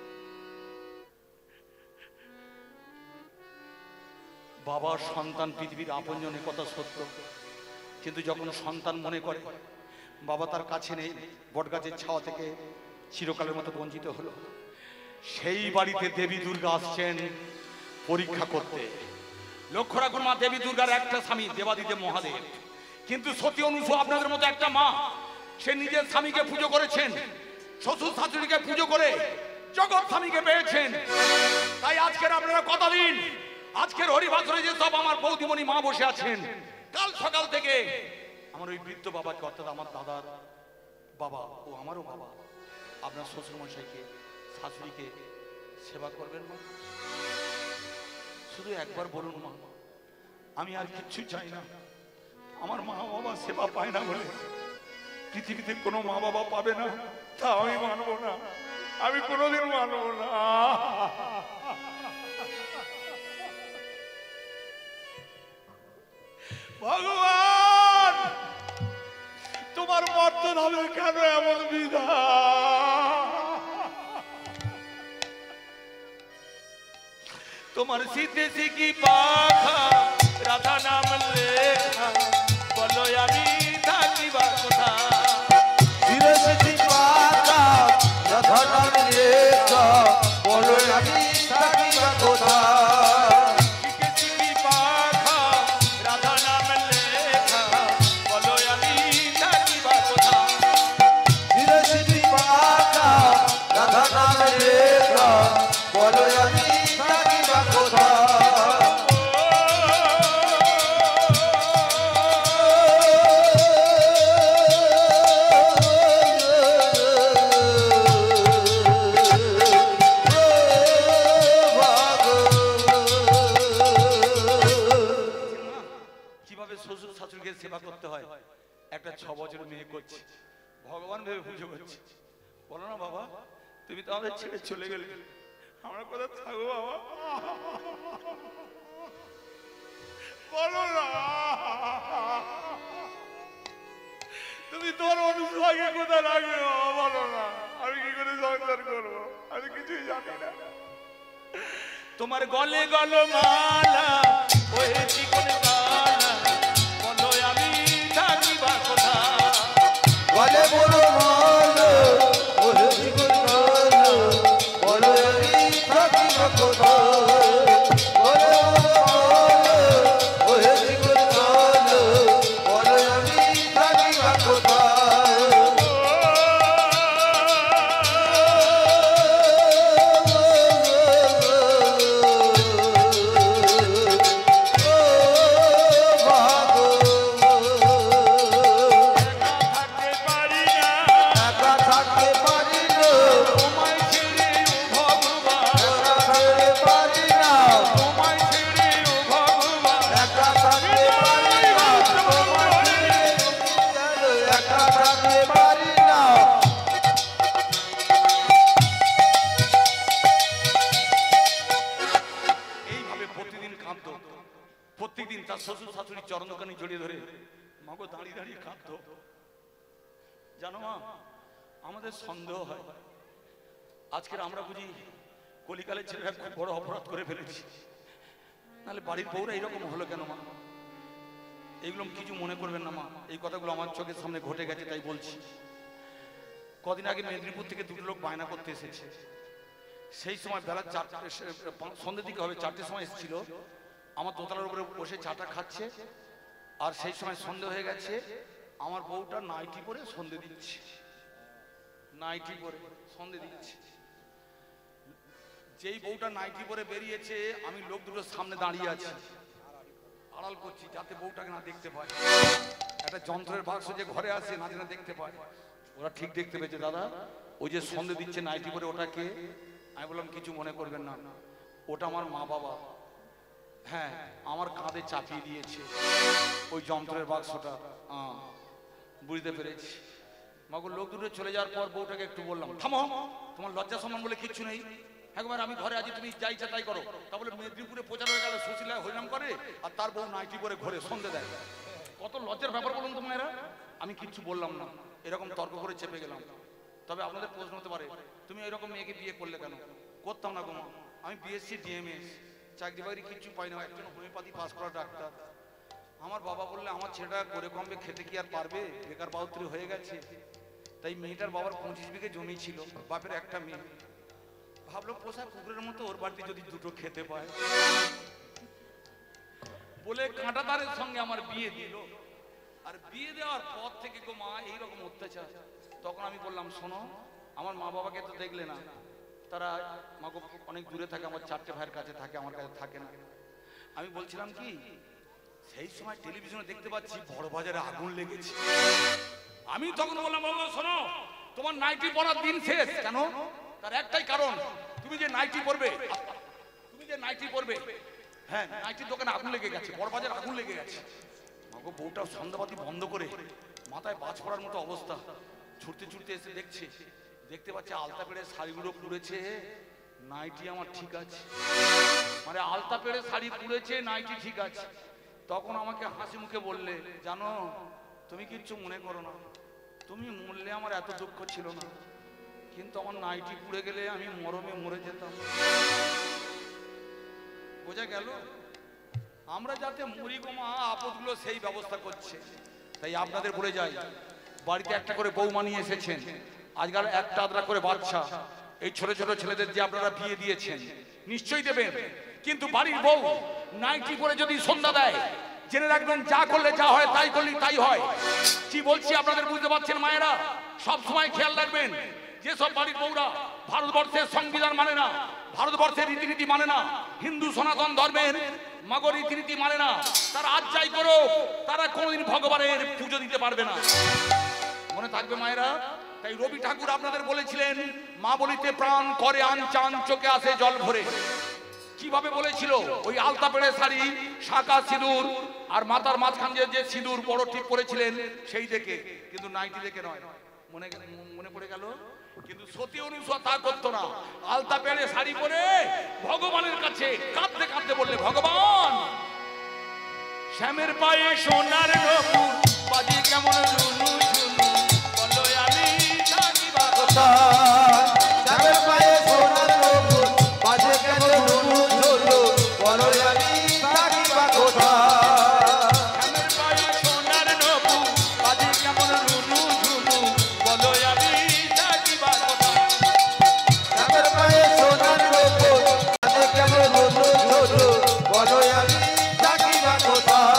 বাবার সন্তান পৃথিবীর আপনজনের কথা সত্য, কিন্তু যখন সন্তান মনে করে বাবা তার কাছে নেই, বটগাছের ছাওয়া থেকে চিরকালের মতো বঞ্চিত হলো, সেই বাড়িতে দেবী দুর্গা আসছেন পরীক্ষা করতে। লক্ষ্য রাখুন মা, দেবী দুর্গার একটা স্বামী দেবাদিদেব মহাদেব, কিন্তু সতী অনুসূয়া আপনাদের মতো একটা মা, সে নিজের স্বামীকে পুজো করেছেন, শ্বশুর শাশুড়িকে পুজো করে জগৎ স্বামীকে পেয়েছেন। তাই আজকের আপনারা কথা দিন, আজকের হরিবাসরে যে সব আমার বৌদিমণি মা বসে আছেন, কাল সকাল থেকে আমার ওই বৃদ্ধ বাবাকে, অর্থাৎ আমার দাদার বাবা ও আমারও বাবা, আপনার শ্বশুর মশাইকে শাশুড়িকে সেবা করবেন মা। শুধু একবার বলুন মা, আমি আর কিচ্ছু চাই না। আমার মা বাবা সেবা পায় না বলে পৃথিবীতে কোনো মা বাবা পাবে না, তা আমি মানবো না, আমি কোনোদিন মানবো না। ভগবান, তোমার মর্তন হবে কেন এমন বিধান? তোমার সিদ্ধে সিকি পাখা রাধা নাম লেখা, বলো আমি থাকিবা কোথা? সিদ্ধে সিকি পাখা রাধা নাম লেখা, বলো আমি থাকিবা কোথা? সেবা করতে হয় একটা ছ বছর মেয়ে করছে, ভগবান ভেবে পুজো করছে। বলো না বাবা, তুমি তো আমাদের ছেড়ে চলে গেলে, আমরা কোথায় থাকবো বাবা? বলো না, তুমি তোর অনুসভাগে কোথায় রাখবে বাবা? বলো না, আমি কি করে সংসার করবো? আমি কিছুই জানি না। তোমার গলে গল মালা ওই চিকন কালা, বলো আমি থাকিবা কোথা? গলে বড় মালা ওই চিকন কালা, বলো আমি থাকিবা কোথা? গলে বড় মালা ওই চিকন কালা, বলো আমি থাকিবা কোথা? থাকতে পারি না চরণ দোকানে জড়িয়ে ধরে মাগো দাঁড়িয়ে দাঁড়িয়ে কাঁদতো। জানো মা, আমাদের সন্দেহ হয় আজকের আমরা বুঝি কলিকালের ছেলেরা খুব বড় অপরাধ করে ফেলেছি, নাহলে বাড়ির বউরা এইরকম হলো কেন মা? এইগুলো কিছু মনে করবেন না মা, এই কথাগুলো আমার চোখের সামনে ঘটে গেছে তাই বলছি। কদিন আগে মেদিনীপুর থেকে দুটো লোক বায়না করতে এসেছে, সেই সময় বেলা চারটে সন্ধ্যের দিকে হবে, চারটের সময় এসেছিল, আমার দোতলার উপরে বসে চাটা খাচ্ছে, আর সেই সময় সন্ধে হয়ে গেছে, আমার বউটা নাইটি পরে সন্ধে দিচ্ছে, নাইটি পরে সন্ধে দিচ্ছে। যেই বউটা নাইটি পরে বেরিয়েছে, আমি লোক দুটোর সামনে দাঁড়িয়ে আছি, আড়াল করছি যাতে বউটাকে না দেখতে পায়। একটা যন্ত্রের বাক্স যে ঘরে আসে না যেন দেখতে পায়, ওরা ঠিক দেখতে পেয়েছে। দাদা ওই যে সন্ধে দিচ্ছে নাইটি পরে, ওটাকে আমি বললাম কিছু মনে করবেন না, ওটা আমার মা বাবা, হ্যাঁ আমার কাঁধে চাপিয়ে দিয়েছে ওই যন্ত্রের বাক্সটা। বুঝতে পেরেছি। মাগো লোক দুটো চলে যাওয়ার পর বউটাকে একটু বললাম, থামো, তোমার লজ্জা সম্মান বলে কিচ্ছু নেই, একবার আমি ঘরে আছি, তুমি যাই ইচ্ছা তাই করো। তারপরে মেদিনীপুরে প্রচার হয়ে গেল, সুশীলা হরিনাম করে আর তার বউ নাইটি করে ঘরে সন্ধে দেয়। কত লজ্জার ব্যাপার বলুন তো মায়েরা। আমি কিচ্ছু বললাম না, এরকম তর্ক করে চেপে গেলাম। তবে আপনাদের প্রশ্ন হতে পারে, তুমি এরকম মেয়েকে বিয়ে করলে কেন? করতাম না গো মা, আমি বিএসসি ডিএমএস, চাকরি বাকরি কিচ্ছু পাই না, একজন হোমিওপ্যাথি পাস করা ডাক্তার। আমার বাবা বললে আমার ছেলেটা করে কমবে, খেতে কি আর পারবে, বেকার বাউত্রি হয়ে গেছে। তাই মেয়েটার বাবার পঁচিশ বিঘে জমি ছিল, বাপের একটা মেয়ে। ভাবলো পোষা কুকুরের মতো ওর বাড়িতে যদি দুটো খেতে পায়, বলে কাঁটাতারের সঙ্গে আমার বিয়ে দিল। আর বিয়ে দেওয়ার পর থেকে গো মা এইরকম অত্যাচার। তখন আমি বললাম, শোনো, আমার মা বাবাকে তো দেখলে না, তারা মাগো অনেক দূরে থাকে, আমার চারটে ভাইয়ের কাছে থাকে, আমার কাছে থাকে না। আমি বলছিলাম কি, সেই সময় টেলিভিশনে দেখতে পাচ্ছি বড় বাজারে আগুন লেগেছে। আমি তখন বললাম, বাবা শোনো, তোমার নাইটি পরার দিন শেষ। কেন? তার একটাই কারণ, তুমি যে নাইটি পরবে, তুমি যে নাইটি পরবে, হ্যাঁ নাইটির দোকানে আগুন লেগে গেছে, বড় বাজারে আগুন লেগে গেছে। মাগো বউটা সন্ধ্যাবাতি বন্ধ করে মাথায় বাজ পড়ার মতো অবস্থা, ছুটতে ছুটতে এসে দেখছে, দেখতে পাচ্ছে আলতা পেড়ে শাড়িগুলো পুড়েছে, নাইটি আমার ঠিক আছে। মানে আলতা পেড়ে শাড়ি পুড়েছে, নাইটি ঠিক আছে। তখন আমাকে হাসি মুখে বললে, জানো তুমি কিচ্ছু মনে করো না, তুমি মরলে আমার এত দুঃখ ছিল না, কিন্তু আমার নাইটি পুড়ে গেলে আমি মরমে মরে যেতাম। বোঝা গেল? আমরা যাতে মরি গো মা, আপদগুলো সেই ব্যবস্থা করছে। তাই আপনাদের বলে যাই, বাড়িতে একটা করে বৌমা নিয়ে এসেছেন, আজকাল একটা আধটা করে বাচ্চা, এই ছোট ছোট ছেলেদের যে আপনারা বিয়ে দিয়েছেন নিশ্চয়ই দেবেন, কিন্তু বাড়ির বউ নাইটি পরে যদি সন্ধ্যা দেয়, জেনে রাখবেন যা করলে যা হয়, তাই করলে তাই হয়। কি বলছি আপনাদের বুঝতে পারছেন মায়েরা? সব সময় খেয়াল রাখবেন, যেসব বাড়ির বউরা ভারতবর্ষের সংবিধান মানে না, ভারতবর্ষের রীতিনীতি মানে না, হিন্দু সনাতন ধর্মের মাগো রীতিনীতি মানে না, তারা আজ যাই করো, তারা কোনোদিন ভগবানের পুজো দিতে পারবে না। মনে থাকবে মায়েরা। তাই রবি ঠাকুর আপনাদের বলেছিলেন, মা বলিতে প্রাণ করে আনচান, চোখে আসে জল ভরে। কিভাবে বলেছিল? ওই আলতা পেড়ে শাড়ি, শাঁকা সিঁদুর, আর মাথার মাঝখান যে সিঁদুর বড় টিপ করেছিলেন সেই দেখে, কিন্তু নাইটি দেখে নয়। মনে মনে পড়ে গেল? কিন্তু সতী অনুসূয়া তা করতো না, আলতা পেড়ে শাড়ি পরে ভগবানের কাছে কাঁদতে কাঁদতে বললে, ভগবান শ্যামের পায়ে সোনার নূপুর বাজে কেমন ঝুনু ঝুনু, বলো আমি থাকিবা কোথায়। শ্যামের পায়ে সোনার নূপুর বাজে কেমন ঝুনু ঝুনু, বলো আমি থাকিবা কোথায়। শ্যামের পায়ে সোনার নূপুর বাজে কেমন ঝুনু ঝুনু, বলো আমি থাকিবা কোথায়। শ্যামের পায়ে সোনার নূপুর বাজে কেমন ঝুনু ঝুনু, বলো আমি থাকিবা কোথায়।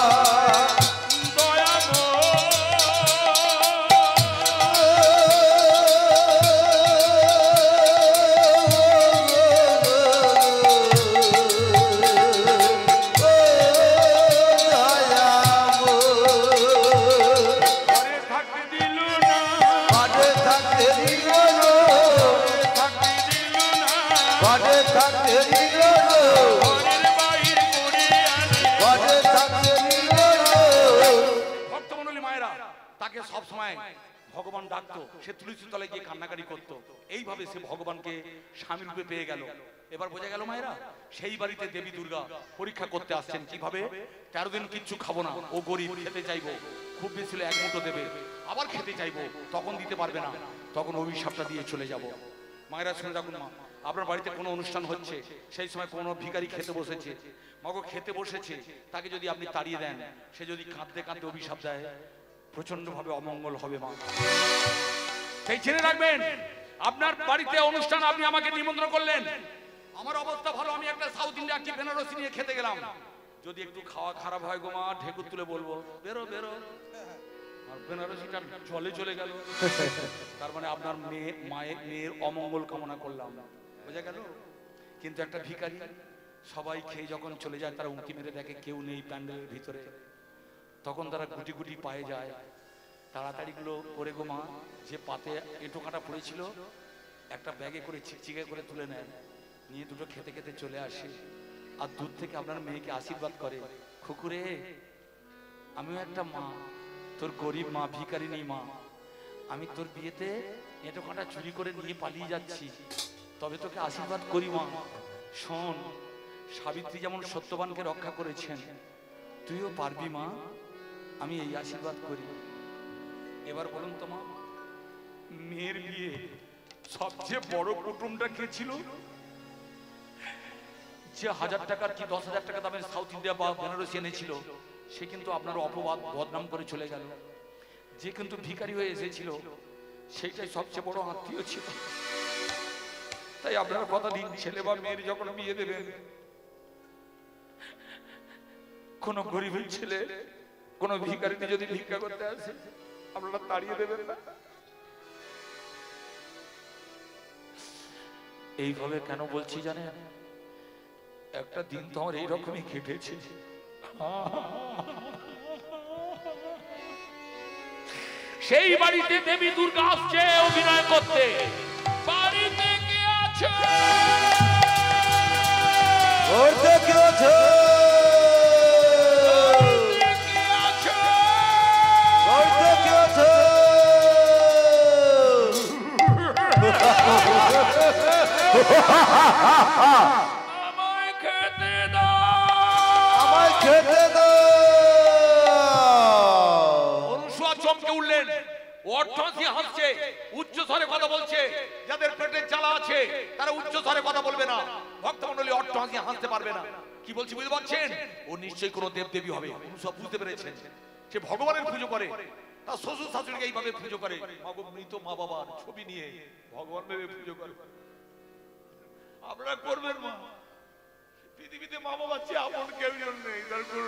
ভগবান ডাকতো, সে তুলসীর তলায় গিয়ে কান্নাকাটি করতো। এইভাবে সে ভগবানকে স্বামী রূপে পেয়ে গেল। এবার বোঝা গেল মায়েরা, সেই বাড়িতে দেবী দুর্গা পরীক্ষা করতে আসছেন। কিভাবে? তেরো দিন কিচ্ছু খাবো না, ও গরিব, খেতে চাইবো, খুব বেশি হলে এক মুঠো দেবে, আবার খেতে চাইবো, তখন দিতে পারবে না, তখন অভিশাপটা দিয়ে চলে যাব। মায়েরা শুনে রাখুন মা, আপনার বাড়িতে কোনো অনুষ্ঠান হচ্ছে, সেই সময় কোনো ভিখারি খেতে বসেছে, মাগো খেতে বসেছে, তাকে যদি আপনি তাড়িয়ে দেন, সে যদি কাঁদতে কাঁদতে অভিশাপ দেয়, প্রচন্ড ভাবে অমঙ্গল হবে মা। সেই জেনে রাখবেন, আপনার বাড়িতে অনুষ্ঠান, আপনি আমাকে নিমন্ত্রণ করলেন, আমার অবস্থা ভালো, আমি একটা সাউথ ইন্ডিয়া কি বেনারসি নিয়ে খেতে গেলাম, যদি একটু খাওয়া খারাপ হয় গো মা, ঢেকুর তুলে বলবো বেরো বেরো, আর বেনারসিটা জলে চলে গেল, তার মানে আপনার মেয়ে মায়ের মেয়ের অমঙ্গল কামনা করলাম, বোঝা গেল? কিন্তু একটা ভিখারি সবাই খেয়ে যখন চলে যায়, তারা উঁকি মেরে দেখে কেউ নেই প্যান্ডেলের ভিতরে, তখন তারা গুটি গুটি পায়ে যায়, তাড়াতাড়ি গুলো করে গো মা, যে পাতে এঁটো কাটা পড়েছিল একটা ব্যাগে করে চিকচিকে করে তুলে নেয়, নিয়ে দুটো খেতে খেতে চলে আসে, আর দূর থেকে আপনার মেয়েকে আশীর্বাদ করে, খুকুরে আমিও একটা মা, তোর গরিব মা, ভিখারিনী মা, আমি তোর বিয়েতে এঁটো কাটা চুরি করে নিয়ে পালিয়ে যাচ্ছি, তবে তোকে আশীর্বাদ করি মা, শোন সাবিত্রী যেমন সত্যবানকে রক্ষা করেছেন, তুইও পারবি মা, আমি এই আশীর্বাদ করি। এবার বলুন তো মা, মেয়ের বিয়ে সবচেয়ে বড় কুটুমটা কে ছিল? যে হাজার টাকার কি দশ হাজার টাকা দামের সাউথ ইন্ডিয়া বা বেনারসি এনেছিল, সে কিন্তু আপনার অপবাদ বদনাম করে চলে গেল। যে কিন্তু ভিখারি হয়ে এসেছিল, সেইটাই সবচেয়ে বড় আত্মীয় ছিল। তাই আপনার কথা দিন, ছেলে বা মেয়ের যখন বিয়ে দেবেন, কোন গরিবের ছেলে, কোন ভিখারিনী যদি ভিক্ষা করতে আসে, আপনারা তাড়িয়ে দেবেন না। এইভাবে কেন বলছি জানেন? একটা দিন তো আমার এইরকমই কেটেছে। সেই বাড়িতে দেবী দুর্গা আসছে অভিনয় করতে, বাড়িতে কে আছে? করতে কে আছে? কে আছে? করতে কে আছে? আমায় খেতে দাও, আমায় খেতে দাও। অনুসুয়া চমকে উঠলেন, অট্টহাসি হাসছে, উচ্চ স্বরে কথা বলছে। যাদের পেটে জ্বালা আছে তারা উচ্চ স্বরে কথা বলবে না, ভক্তমণ্ডলী অট্টহাসি হাসতে পারবে না। কি বলছি বুঝতে পারছেন? ও নিশ্চয়ই কোনো দেবদেবী হবে। অনুসুয়া বুঝতে পেরেছেন, সে ভগবানের পুজো করে, তার শ্বশুর শাশুড়িকে এইভাবে পুজো করে, মাগো মৃত মা বাবার ছবি নিয়ে ভগবান ভেবে পুজো করে। আপনারা করবেন মা, পৃথিবীতে মা বাবার চেয়ে আপন কেউ নেই।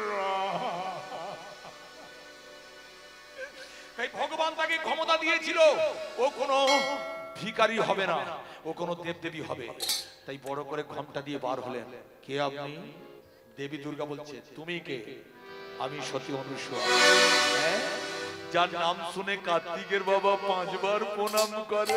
তাই ভগবান তাকে ক্ষমতা দিয়েছিল, ও কোনো ভিখারি হবে না, ও কোনো দেবদেবী হবে। তাই বড় করে ঘন্টা দিয়ে বার হলেন। কে আপনি? দেবী দুর্গা বলছে, তুমি কে? আমি সতী অনুসুয়া। হ্যাঁ, যার নাম শুনে কার্তিকের বাবা পাঁচবার প্রণাম করে।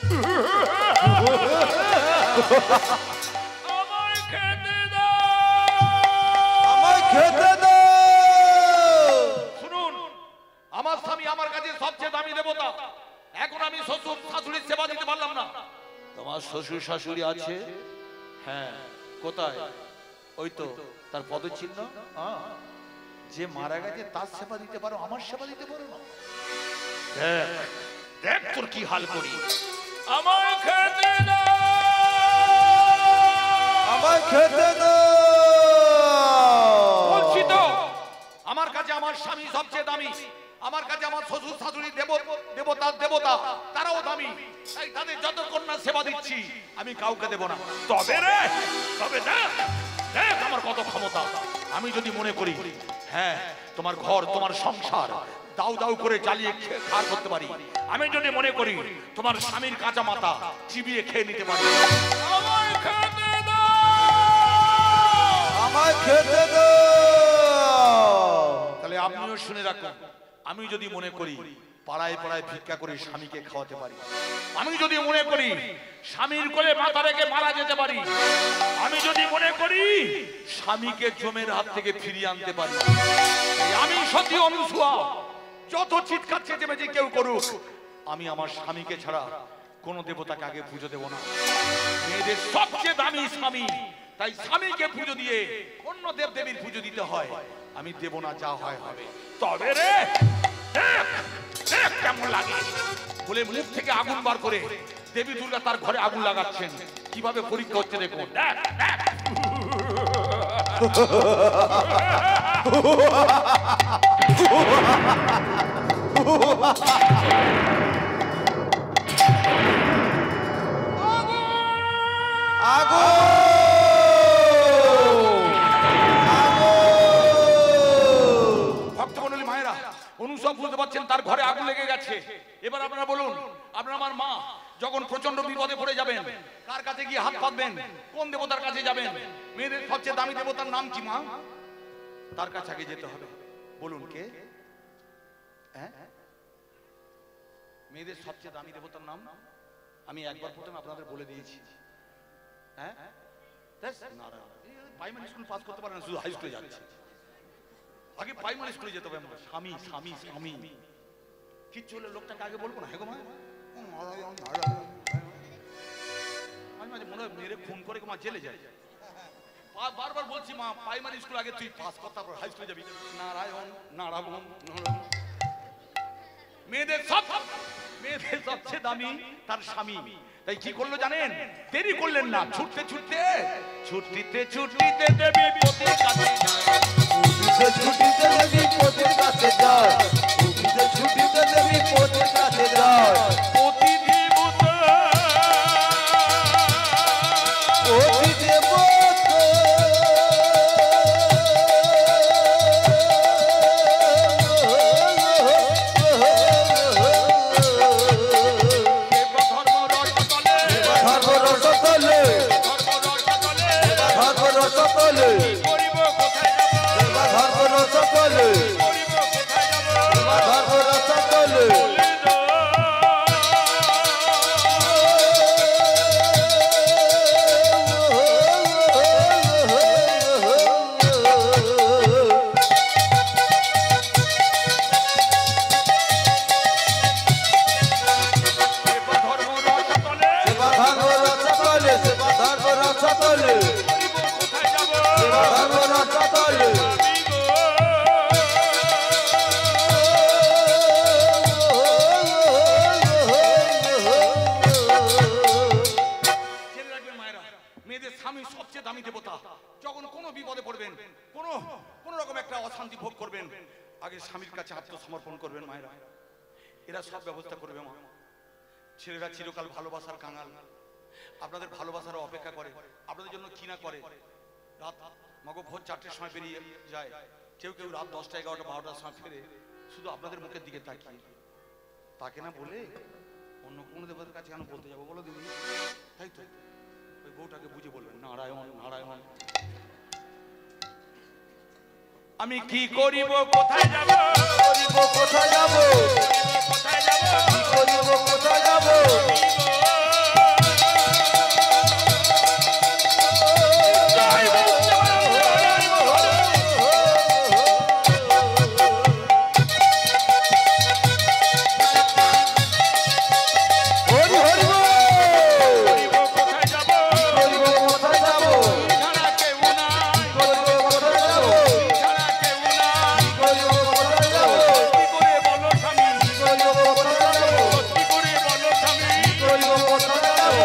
আমায় খেতে দাও, আমায় খেতে দাও। শুনুন, আমার স্বামী আমার কাছে সবচেয়ে দামি দেবতা। এখন আমি শ্বশুর শাশুড়ির সেবা দিতে পারলাম না। তোমার শ্বশুর শাশুড়ি আছে? হ্যাঁ। কোথায়? ওই তো তার পদচিহ্ন। হ্যাঁ, যে মারা গেছে তার সেবা দিতে পারো, আমার সেবা দিতে পারো না? দেখ দেখ তোর কি হাল করি। আমায় খেতে দাও, আমায় খেতে দাও। বলছি তো, আমার কাছে আমার স্বামী সবচেয়ে দামি, আমার কাছে আমার শ্বশুর শাশুড়ি দেব দেবতার দেবতা, তারাও দামি। তাই তাদের যতক্ষণ না সেবা দিচ্ছি, আমি কাউকে দেব না। তবে রে, তবে দেখ দেখ আমার কত ক্ষমতা। আমি যদি মনে করি, হ্যাঁ, তোমার ঘর তোমার সংসার দাউ দাউ করে জ্বালিয়ে খার করতে পারি, আমি যদি মনে করি তোমার স্বামীর কাঁচা মাথা চিবিয়ে খেয়ে নিতে পারি। আমায় খেতে দাও, আমায় খেতে দাও। তাহলে আপনিও শুনে রাখুন, আমি যদি মনে করি পাড়ায় পাড়ায় ভিক্ষা করে স্বামীকে খাওয়াতে পারি, আমি যদি মনে করি স্বামীর কোলে মাথা রেখে মারা যেতে পারি, আমি যদি মনে করি স্বামীকে জমের হাত থেকে ফিরিয়ে আনতে পারি, আমি সতী অনুসুয়া। যত চিৎকার চেঁচেমেচি কেউ করুক, আমি আমার স্বামীকে ছাড়া কোন দেবতাকে আগে পুজো দেব না। মেয়েদের সবচেয়ে দামি স্বামী, তাই স্বামীকে পুজো দিয়ে অন্য দেব দেবীর পুজো দিতে হয়। আমি দেব না, যা হয় হবে। তবে রে দেখ, দেখ কেমন লাগে বলে মুখ থেকে আগুন বার করে দেবী দুর্গা তার ঘরে আগুন লাগাচ্ছেন। কিভাবে পরীক্ষা হচ্ছে দেখুন। দেখ, দেখ। ভক্তমণ্ডলী মায়েরা, অনুসব বুঝতে পারছেন তার ঘরে আগুন লেগে গেছে। এবার আপনারা বলুন, আপনার আমার মা যখন প্রচন্ড বিপদে পড়ে যাবেন, কার কাছে গিয়ে হাত পাতবেন? কোন দেবতার কাছে যাবেন? মেয়েদের সবচেয়ে দামি দেবতার নাম কি মা? তার কাছে আগে যেতে হবে। বলুন কে? হ্যাঁ, মেয়েদের সবচেয়ে দামি দেবতার নাম আমি একবার প্রথমে আপনাদের বলে দিয়েছি। হ্যাঁ, নারায়ণ। প্রাইমারি স্কুল পাস করতে পারে না, শুধু হাই স্কুলে যাচ্ছে। আগে প্রাইমারি স্কুলে যেতে হবে। আমার স্বামী স্বামী স্বামী কিচ্ছু হলে লোকটাকে আগে বলবো না। হ্যাঁ গো মা, নারায়ণ নারায়ণ। মাঝে মাঝে মনে হয় মেরে খুন করে মা জেলে যায়। বারবার বলছি মা, প্রাইমারি স্কুল আগে তুই পাস কর, তারপর হাই স্কুলে যাবি। নারায়ণ নারায়ণ নারায়ণ। মেয়েদের সব মেয়েদের সবচেয়ে দামি তার স্বামী। তাই কি করলো জানেন? দেরি করলেন না, ছুটতে ছুটতে ছুটিতে ছুটিতে দেবী পতির কাছে ছুটিতে ছুটিতে দেবী পতির কাছে যায়, ছুটিতে ছুটিতে দেবী পতির কাছে যায়। অতিথিভূত পতি দেবতা ধর্ম রসতলে ধর্ম রসতলে ধর্ম রসতলে ধর্ম রসতলে করিব কোথায় যাব? ধর্ম রসতলে করিব কোথায় যাব? ধর্ম রসতলে ধর্ম রসতলে সেবা ধর্ম রসতলে সেবা ধর্ম রসতলে করিব কোথায় যাব? সেবা ধর্ম রসতলে জেনে রাখবেন মায়েরা, মেয়েদের স্বামী সবচেয়ে দামি দেবতা। যখন কোনো বিপদে পড়বেন, কোনো কোনো রকম একটা অশান্তি ভোগ করবেন, আগে স্বামীর কাছে আত্মসমর্পণ করবেন মায়েরা। এরা সব ব্যবস্থা করবে মা। ছেলেরা চিরকাল ভালোবাসার কাঙাল, আপনাদের ভালোবাসার অপেক্ষা করে, আপনাদের জন্য কি না করে। রাত মাগো ভোর চারটের সময় বেরিয়ে যায়, কেউ কেউ রাত দশটা এগারোটা বারোটার সময় ফেরে, শুধু আপনাদের মুখের দিকে তাকিয়ে। তাকে না বলে অন্য কোনো দেবতার কাছে কেন বলতে যাবো বলো দিদি? তাই তো ওই বউটাকে বুঝে বলবেন নারায়ণ নারায়ণ। আমি কি করিব কোথায় যাব? করিব কোথায় যাব? কোথায় যাব? করিব কোথায় যাব? জয় হরি হরি বল। করিব কোথায় যাব? করিব কোথায় যাব? ছাড়া কেউ নাই, করিব কোথায় যাব? ছাড়া কেউ নাই। করিব কোথায় যাব? কি করে বলো স্বামী? করিব কোথায় যাব? কি করে বলো স্বামী? করিব কোথায় যাব?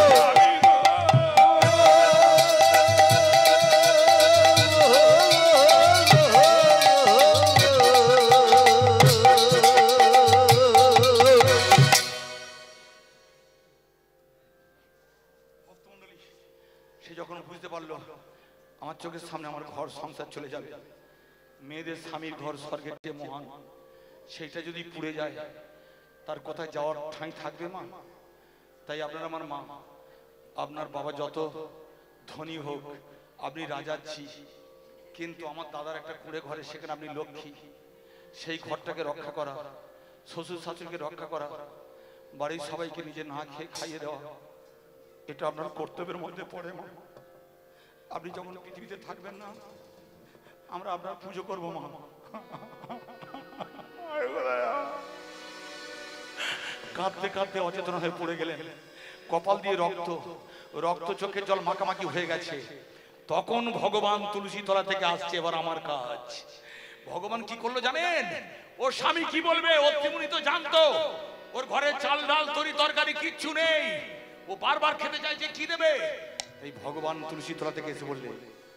সে যখন বুঝতে পারলো আমার চোখের সামনে আমার ঘর সংসার চলে যাবে, মেয়েদের স্বামীর ঘর স্বর্গের যে মহান, সেইটা যদি পুড়ে যায় তার কোথায় যাওয়ার ঠাঁই থাকবে মা? তাই আপনার আমার মা, আপনার বাবা যত ধনী হোক, আপনি রাজার ঝি, কিন্তু আমার দাদার একটা কুঁড়ে ঘরে, সেখানে আপনি লক্ষ্মী। সেই ঘরটাকে রক্ষা করা, শ্বশুর শাশুড়িকে রক্ষা করা, বাড়ির সবাইকে নিজে না খেয়ে খাইয়ে দেওয়া, এটা আপনার কর্তব্যের মধ্যে পড়ে মা। আপনি যখন পৃথিবীতে থাকবেন না, আমরা আপনার পুজো করবো মা। কাঁদতে কাঁদতে অচেতন হয়ে পড়ে গেলেন। কপাল দিয়ে রক্ত, রক্ত চোখের জল মাখামাখি হয়ে গেছে। তখন ভগবান তুলসী তলা থেকে আসছে, এবার আমার কাজ। ভগবান কি করলো জানেন? ওর স্বামী কি বলবে, অত্রিমুনি তো জানতো ওর ঘরে চাল ডাল তরি তরকারি কিচ্ছু নেই, ও বারবার খেতে চাইছে, কি দেবে? এই ভগবান তুলসী তলা থেকে এসে বললেন,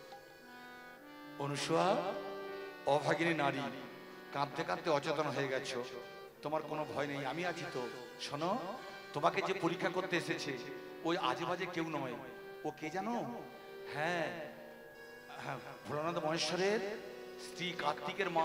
অনুসূয়া, অভাগিনী নারী, কাঁদতে কাঁদতে অচেতন হয়ে গেছো, তোমার কোনো ভয় নেই, আমি আছি তো। শোনো, তোমাকে যে পরীক্ষা করতে এসেছে ওই আজে বাজে কেউ নয়, ও কে জানো? হ্যাঁ হ্যাঁ, ভোলানাথ মহেশ্বরের স্ত্রী কার্তিকের মা।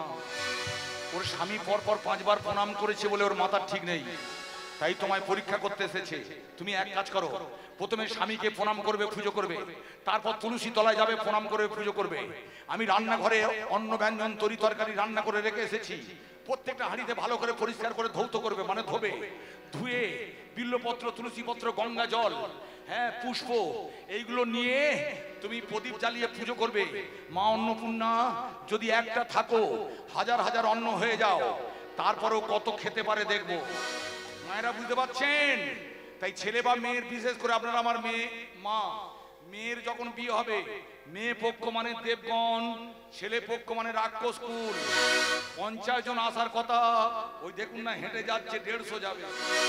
ওর স্বামী পর পর পাঁচবার প্রণাম করেছে বলে ওর মাথার ঠিক নেই, তাই তোমায় পরীক্ষা করতে এসেছে। তুমি এক কাজ করো, প্রথমে স্বামীকে প্রণাম করবে, পুজো করবে, তারপর তুলসী তলায় যাবে, প্রণাম করবে, পুজো করবে। আমি রান্নাঘরে অন্ন ব্যঞ্জন তরি তরকারি রান্না করে রেখে এসেছি, প্রত্যেকটা হাঁড়িতে ভালো করে পরিষ্কার করে ধৌত করবে, মানে ধোবে, ধুয়ে বিল্লপত্র, তুলসী পত্র, গঙ্গা জল, হ্যাঁ পুষ্প, এইগুলো নিয়ে তুমি প্রদীপ জ্বালিয়ে পুজো করবে। মা অন্নপূর্ণা যদি একটা থাকো, হাজার হাজার অন্ন হয়ে যাও, তারপরেও কত খেতে পারে দেখবো। মায়েরা বুঝতে পারছেন? তাই ছেলে বা মেয়ের, বিশেষ করে আপনারা আমার মেয়ে মা, মেয়ের যখন বিয়ে হবে, মেয়ে পক্ষ মানে দেবগণ, ছেলে পক্ষ মানে রাক্ষস কুল, পঞ্চাশ জন আসার কথা, ওই দেখুন না হেঁটে যাচ্ছে, দেড়শো যাবে,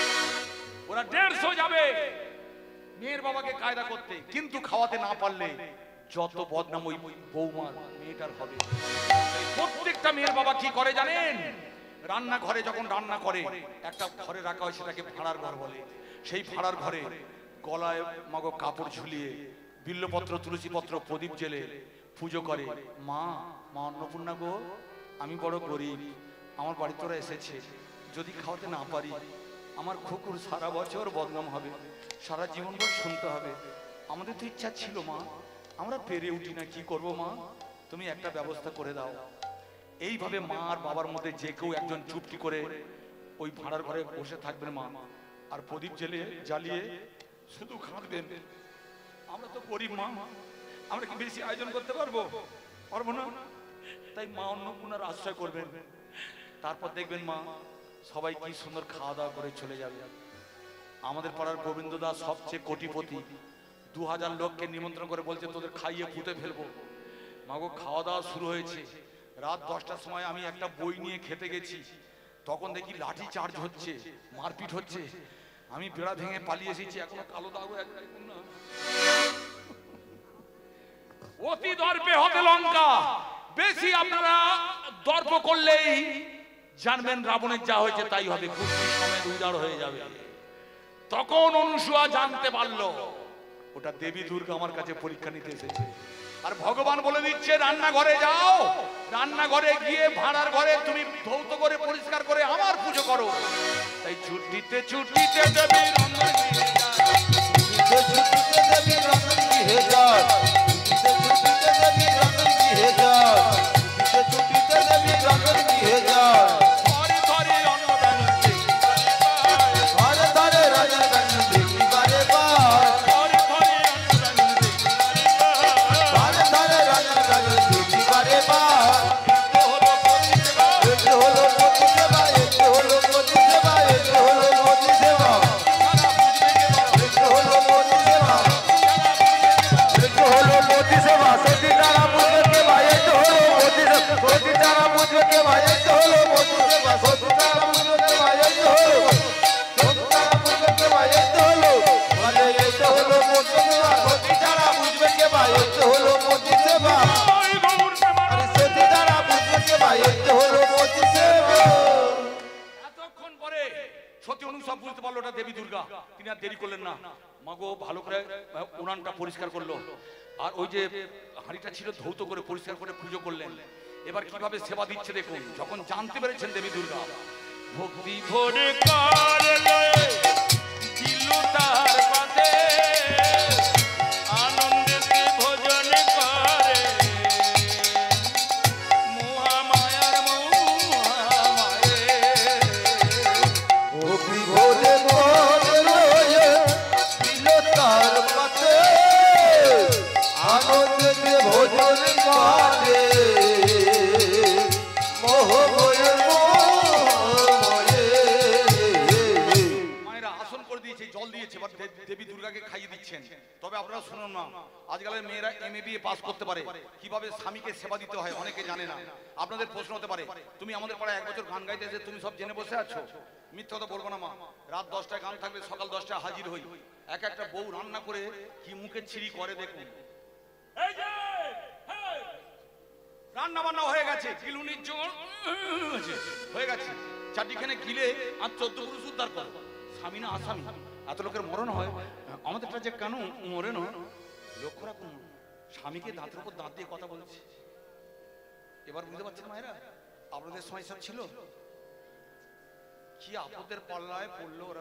ওরা দেড়শো যাবে মেয়ের বাবাকে কায়দা করতে, কিন্তু খাওয়াতে না পারলে যত বদনাম ওই বৌমার মেয়েটার হবে। প্রত্যেকটা মেয়ের বাবা কি করে জানেন? রান্নাঘরে যখন রান্না করে, একটা ঘরে রাখা হয়, সেটাকে ভাড়ার ঘর বলে। সেই ভাড়ার ঘরে গলায় মাগো কাপড় ঝুলিয়ে বিল্লপত্র, তুলসী পত্র, প্রদীপ জেলে পুজো করে। মা, মা অন্নপূর্ণা গো, আমি বড় গরিব, আমার বাড়ি তোরা এসেছে, যদি খাওয়াতে না পারি আমার খুকুর সারা বছর বদনাম হবে, সারা জীবনভর শুনতে হবে। আমাদের তো ইচ্ছা ছিল মা, আমরা পেরে উঠি না, কি করবো মা, তুমি একটা ব্যবস্থা করে দাও। এইভাবে মা আর বাবার মধ্যে যে কেউ একজন চুপটি করে ওই ভাড়ার ঘরে বসে থাকবেন মা, আর প্রদীপ জেলে জ্বালিয়ে শুধু খাঁদবেন। আমরা তো গরিব মা, আমরা কি বেশি আয়োজন করতে পারবো? পারবো না। তাই মা অন্নপূর্ণার আশ্রয় করবেন। তারপর দেখবেন মা সবাই কি সুন্দর খাওয়া দাওয়া করে চলে যাবে। আমাদের পাড়ার গোবিন্দ দাস সবচেয়ে কোটিপতি, দু হাজার লোককে নিমন্ত্রণ করে বলছে তোদের খাইয়ে পুঁতে ফেলবো। মাগো খাওয়া দাওয়া শুরু হয়েছে, রাত দশটার সময় আমি একটা বই নিয়ে খেতে গেছি, তখন দেখি লাঠি চার্জ হচ্ছে, মারপিট হচ্ছে। আমি বেড়া ভেঙে পালিয়ে এসেছি, এখনো কালো দাগ হয়ে আছে। অতি দর্পে হবে লঙ্কা, বেশি আপনারা দর্প করলেই জানবেন রাবণের যা হয়েছে তাই হবে, খুব সময় উজাড় হয়ে যাবে। তখন অনুসূয়া জানতে পারলো ওটা দেবী দুর্গা আমার কাছে পরীক্ষা নিতে এসেছে। আর ভগবান বলে দিচ্ছে রান্নাঘরে যাও, রান্নাঘরে গিয়ে ভাড়ার ঘরে তুমি ধৌত করে পরিষ্কার করে আমার পুজো করো। তাই ছুটিতে ছুটিতে দেবী রন্ধন গৃহে যায়, ছুটিতে দেবী রন্ধন গৃহে যায়, ছুটিতে দেবী রন্ধন গৃহে যায়, ছুটিতে দেবী রন্ধন গৃহে যায়। ধরে ধরে অন্ন ব্যঞ্জন দেখি বারে বার, ঘরে ঘরে রাজা ব্যঞ্জন দেখি বারে বার, ধরে ধরে অন্ন ব্যঞ্জন দেখি বারে বার। ঘরে ঘরে রাজা ব্যঞ্জন দেখি বারে বার। এতে হলো পতি সেবা, এতে হলো পতি সেবা, এতে হলো পতি সেবা, এতে হলো পতি সেবা, এতে হলো পতি সেবা, সতী তারা বুঝবে কে ভাই, এতে হলো পতি সেবা, সতী তারা বুঝবে কে ভাই, এতে হলো পতি সেবা, সতী তারা বুঝবে কে ভাই, এতে হলো, সতী তারা বুঝবে কে ভাই, এতে হলো, মানে এতে হলো পতি সেবা, সতী তারা বুঝবে কে ভাই, এতে হলো পতি সেবা, আরে সতী তারা বুঝবে কে ভাই, এতে হলো পতি সেবা। এতক্ষণ পরে সত্যি অনুসব বুঝতে পারলো ওটা দেবী দুর্গা। তিনি আর দেরি করলেন না, মাগো ভালো করে উনানটা পরিষ্কার করলো, আর ওই যে হাঁড়িটা ছিল ধৌত করে পরিষ্কার করে পুজো করলেন। এবার কিভাবে সেবা দিচ্ছে দেখুন। যখন জানতে পেরেছেন দেবী দুর্গা, ভক্তি ভরে করলে দিলু তার পাতে, আনন্দেতে ভোজন করে মহামায়ার মহামায়ে। ভক্তি ভরে করলে দিল তার পাতে, আনন্দে ভোজন করে মোহময় মোহময়। তবে আপনারা শুনুন না, আজকালের মেয়েরা M A B A pass করতে পারে, কিভাবে স্বামীকে সেবা দিতে হয় অনেকে জানে না। আপনাদের প্রশ্ন হতে পারে, তুমি আমাদের পাড়ায় এক বছর গান গাইতে এসে তুমি সব জেনে বসে আছো। মিথ্যা কথা বলবো না মা, রাত দশটায় গান থাকবে, সকাল দশটায় হাজির হই। এক একটা বউ রান্না করে কি মুখে ছিঁড়ি করে দেখুন। এই যে রান্না বান্না হয়ে গেছে, কিলুনির জোর হয়ে গেছে, চারটিখানে গিলে আর চোদ্দ পুরুষ উদ্ধার করো। স্বামী না আসামি, এত লোকের মরণ হয়, আমাদেরটা যে কেন মরে না লক্ষ্য রাখুন। স্বামীকে দাঁতের উপর দাঁত দিয়ে কথা বলছে। এবার বুঝতে পারছেন মায়েরা, আপনাদের সময় সব ছিল কি আপদের পাল্লায় পড়লো ওরা।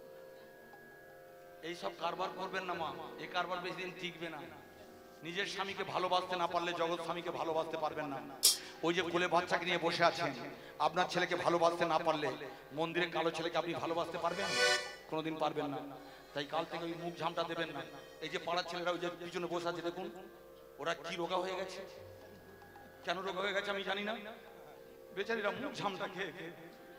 এইসব কারবার করবেন না মা, এই কারবার বেশি দিন টিকবে না। নিজের স্বামীকে ভালোবাসতে না পারলে জগৎ স্বামীকে ভালোবাসতে পারবেন না। ওই যে কোলে বাচ্চাকে নিয়ে বসে আছেন, আপনার ছেলেকে ভালোবাসতে না পারলে মন্দিরে কালো ছেলেকে আপনি ভালোবাসতে পারবেন? কোনোদিন পারবেন না। তাই কাল থেকে ওই মুখ ঝামটা দেবেন না। এই যে পাড়ার ছেলেরা ওই যে পিছনে বসে আছে দেখুন, ওরা কি রোগা হয়ে গেছে, কেন রোগা হয়ে গেছে আমি জানি না, বেচারিরা মুখ ঝামটা খেয়ে খেয়ে।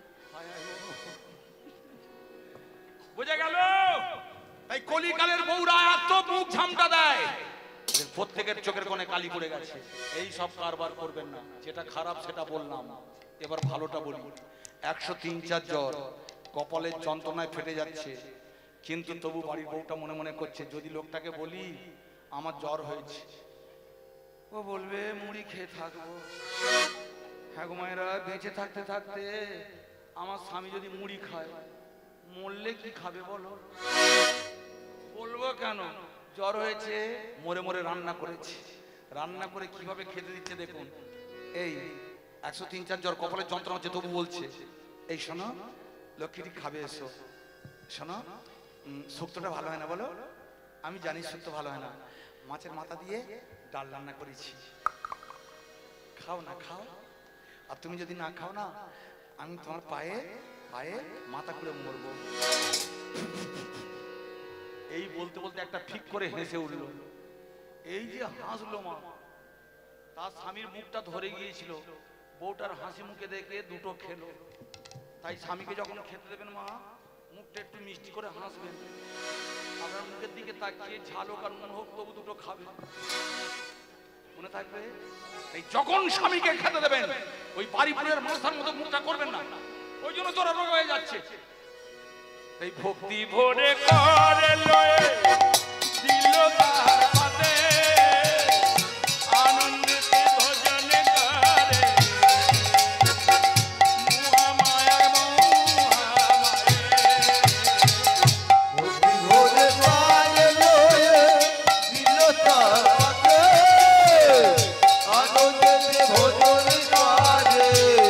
বুঝে গেল? তাই কলিকালের বউরা এত মুখ ঝামটা দেয়, প্রত্যেকের চোখের কোণে কালি পড়ে গেছে। এই সব কারবার করবেন না। যেটা খারাপ সেটা বললাম, এবার ভালোটা বলি। একশো তিন চার জ্বর, কপালের যন্ত্রণায় ফেটে যাচ্ছে, কিন্তু তবু বাড়ির বউটা মনে মনে করছে যদি লোকটাকে বলি আমার জ্বর হয়েছে, ও বলবে মুড়ি খেয়ে থাকবো। হ্যাঁ গো মায়েরা, বেঁচে থাকতে থাকতে আমার স্বামী যদি মুড়ি খায়, মরলে কি খাবে বলো? বলবো কেন, জ্বর হয়েছে, মরে মরে রান্না করেছি। রান্না করে কিভাবে খেতে দিচ্ছে দেখুন। এই একশো তিন চার জ্বর, কপালের যন্ত্রণা হচ্ছে, তবু বলছে এই শোনো লক্ষ্মীটি খাবে, এসো শোনো, শুক্তোটা ভালো হয় না বলো? আমি জানি শুক্তো ভালো হয় না, মাছের মাথা দিয়ে ডাল রান্না করেছি, খাও না খাও। আর তুমি যদি না খাও না, আমি তোমার পায়ে পায়ে মাথা করে মরবো। এই বলতে বলতে একটা ঠিক করে হেসে উঠলো। এই যে হাসলো মা, তার স্বামীর মুখটা ধরে গিয়েছিল, বউটার হাসি মুখে দেখে দুটো খেলো। তাই স্বামীকে যখন খেতে দেবেন মা, মুখটা একটু মিষ্টি করে হাসবেন। আপনার মুখের দিকে তাকিয়ে ঝাল হোক আর নুন হোক তবু দুটো খাবেন, মনে থাকবে। এই যখন স্বামীকে খেতে দেবেন, ওই বাড়িপুরের মাথার মতো মুখটা করবেন না, ওই জন্য তোরা রোগ হয়ে যাচ্ছে। এই ভক্তি ভরে করে লয়ে দিল তার পাতে, আনন্দিত ভজন করে মহামায়ার মহামায়ে। ভক্তি ভরে করে লয়ে দিল তার পাতে, আনন্দিত ভজন করে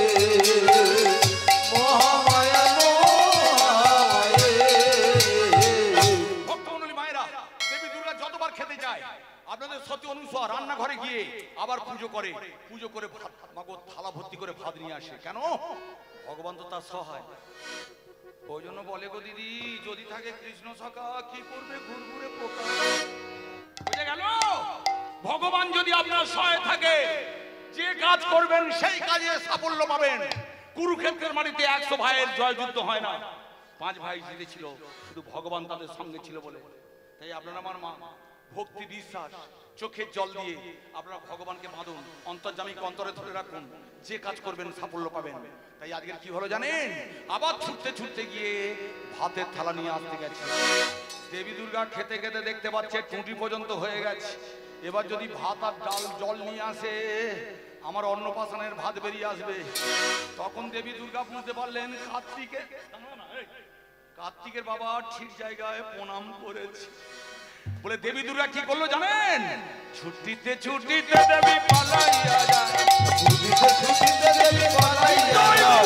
মহামায়া মহামায়ে। ভক্তমণ্ডলী মায়েরা, দেবী দুর্গা যতবার খেতে যায়, আপনাদের সতী অনুসূয়া রান্নাঘরে গিয়ে আবার পুজো করে, পুজো করে ভাত মাগো থালা ভর্তি করে ভাত নিয়ে আসে। কেন? ভগবান তো তার সহায়। ওই জন্য বলে গো দিদি, যদি থাকে কৃষ্ণ সখা কি করবে ঘুরঘুরে পোকা। বুঝে গেল? ভগবান যদি আপনার সহায় থাকে, যে কাজ করবেন সেই কাজে সাফল্য পাবেন। কুরুক্ষেত্রের মাটিতে একশো ভাইয়ের জয় যুদ্ধ হয় না, পাঁচ ভাই জিতেছিল, শুধু ভগবান তাদের সঙ্গে ছিল বলে। তাই আপনারা আমার মা, ভক্তি বিশ্বাস চোখের জল দিয়ে আপনারা ভগবানকে বাঁধুন, অন্তর্যামীকে অন্তরে ধরে রাখুন, যে কাজ করবেন সাফল্য পাবেন। তাই আজকের কি হলো জানেন? আবার ছুটতে ছুটতে গিয়ে ভাতের থালা নিয়ে আসতে গেছে। দেবী দুর্গা খেতে খেতে দেখতে পাচ্ছে টুটি পর্যন্ত হয়ে গেছে। এবার যদি ভাত আর ডাল জল নিয়ে আসে, আমার অন্নপ্রাশনের ভাত বেরিয়ে আসবে। তখন দেবী দুর্গা বুঝতে পারলেন কার্তিকের কার্তিকের বাবা ঠিক জায়গায় প্রণাম করেছে বলে দেবী দুর্গা কি করলো জানেন? ছুটিতে ছুটিতে দেবী পালাইয়া যায়, ছুটিতে ছুটিতে দেবী পালাইয়া যায়,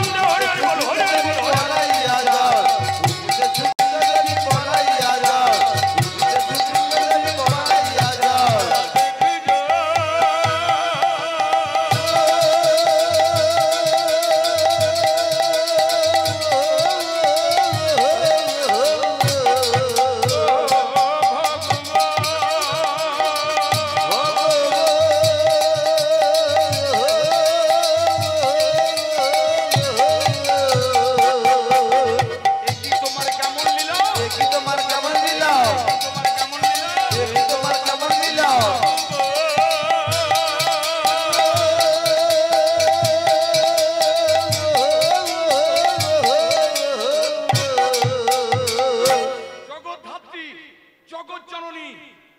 পালাইয়া যায়, ছুটিতে ছুটিতে দেবী পালাইয়া যায়, ছুটিতে ছুটিতে দেবী পালাইয়া যায়।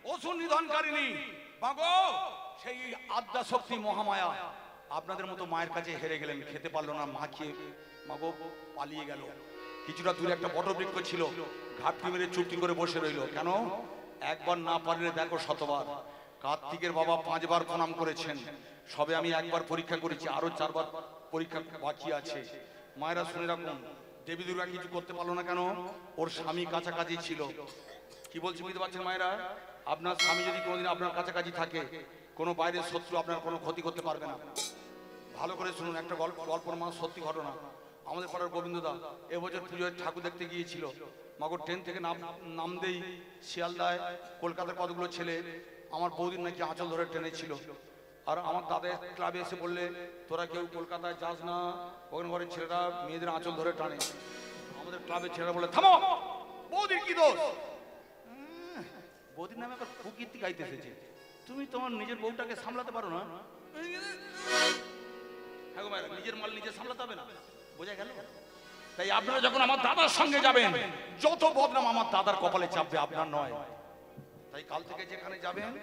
অসুর নিধনকারিণী মাগো, সেই আদ্যা শক্তি মহামায়া আপনাদের মতো মায়ের কাছে হেরে গেলেন, খেতে পারলো না, মা খেয়ে মাগো পালিয়ে গেল। কিছুটা দূরে একটা বটবৃক্ষ ছিল, ঘাপটি মেরে চুপটি করে বসে রইলো। কেন? একবার না পারলে দেখো শতবার। কার্তিকের বাবা পাঁচবার প্রণাম করেছেন, সবে আমি একবার পরীক্ষা করেছি, আরো চারবার পরীক্ষা বাকি আছে। মায়েরা শুনে রাখুন, দেবী দুর্গা কিছু করতে পারলো না কেন? ওর স্বামী কাছাকাছি ছিল। কি বলছি বুঝতে পারছেন মায়েরা? আপনার স্বামী যদি কোনোদিন আপনার কাছাকাছি থাকে, কোনো বাইরের শত্রু আপনার কোনো ক্ষতি করতে পারবে না। ভালো করে শুনুন, একটা গল্প গল্পর মা সত্যি ঘটনা। আমাদের পাড়ার গোবিন্দদা এবছর পুজোয় ঠাকুর দেখতে গিয়েছিল। মাগো ট্রেন থেকে নাম নাম দেই শিয়ালদায়, কলকাতার কতগুলো ছেলে আমার বৌদির নাকি আঁচল ধরে ট্রেনে ছিল। আর আমার দাদা ক্লাবে এসে বললে, তোরা কেউ কলকাতায় যাস না, ওখানে ঘরের ছেলেরা মেয়েদের আঁচল ধরে টানে। আমাদের ক্লাবের ছেলেরা বলে, থামো, বৌদির কি দোষ? বৌদির নামে একটা কুকীর্তি গাইতে এসেছে, তুমি তোমার নিজের বউটাকে সামলাতে পারো না? হ্যাঁ গো মায়েরা, নিজের মাল নিজে সামলাতে হবে না, বোঝা গেল? তাই আপনারা যখন আমার দাদার সঙ্গে যাবেন, যত বদনাম আমার দাদার কপালে চাপবে, আপনার নয়। তাই কাল থেকে যেখানে যাবেন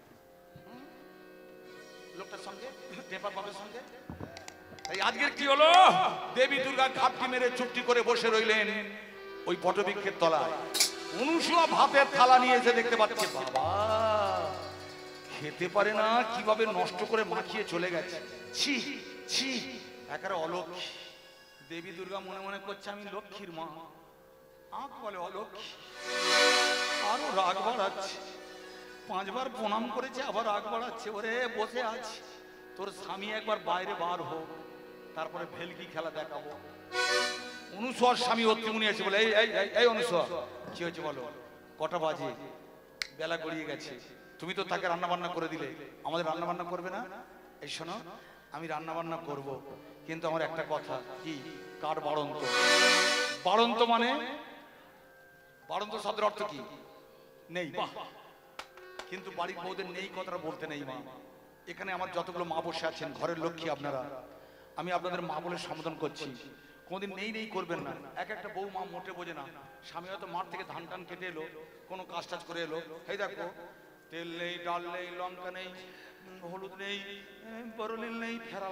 লোকটার সঙ্গে, টেপার বাবের সঙ্গে। তাই আজকের কি হলো? দেবী দুর্গা ঘাপটি মেরে চুপটি করে বসে রইলেন ওই বটবৃক্ষের তলায়। অনুসুয়া ভাতের থালা নিয়ে এসে দেখতে পাচ্ছে, বাবা খেতে পারে না, কিভাবে নষ্ট করে মাখিয়ে চলে গেছে। ছি ছি, একেবারে অলক্ষী। দেবী দুর্গা মনে মনে করছে, আমি লক্ষ্মীর মা, আমাকে বলে অলক্ষী। আরো রাগ বাড়াচ্ছে, পাঁচবার প্রণাম করেছে, আবার রাগ বাড়াচ্ছে। ওরে বসে আছি, তোর স্বামী একবার বাইরে বার হোক, তারপরে ভেলকি খেলা দেখাবো। অনুসর স্বামী অত্রিমুনি এসে বলে, এই এই এই অনুসর, কি হয়েছে বলো? কটা বাজে? বেলা গড়িয়ে গেছে, তুমি তো তাকে রান্না বান্না করে দিলে, আমাদের রান্না বান্না করবে না? এই শোনো, আমি রান্না বান্না করব, কিন্তু আমার একটা কথা, কি? কার বাড়ন্ত? বাড়ন্ত মানে? বাড়ন্ত শব্দের অর্থ কি? নেই। বাহ, কিন্তু বাড়ির বউদের নেই কথাটা বলতে নেই মা। এখানে আমার যতগুলো মা বসে আছেন, ঘরের লক্ষ্মী আপনারা, আমি আপনাদের মা বলে সম্বোধন করছি। কোনদিন নেই নেই করবেন না। এক একটা বউ মা মোটে বোঝে না। স্বামী হয়তো মাঠ থেকে ধান টান কেটে এলো, কোনো কাজ টাজ করে এলো, এই দেখো তেল নেই, ডাল নেই, লঙ্কা নেই, হলুদ নেই, বরলিল নেই, ফেরা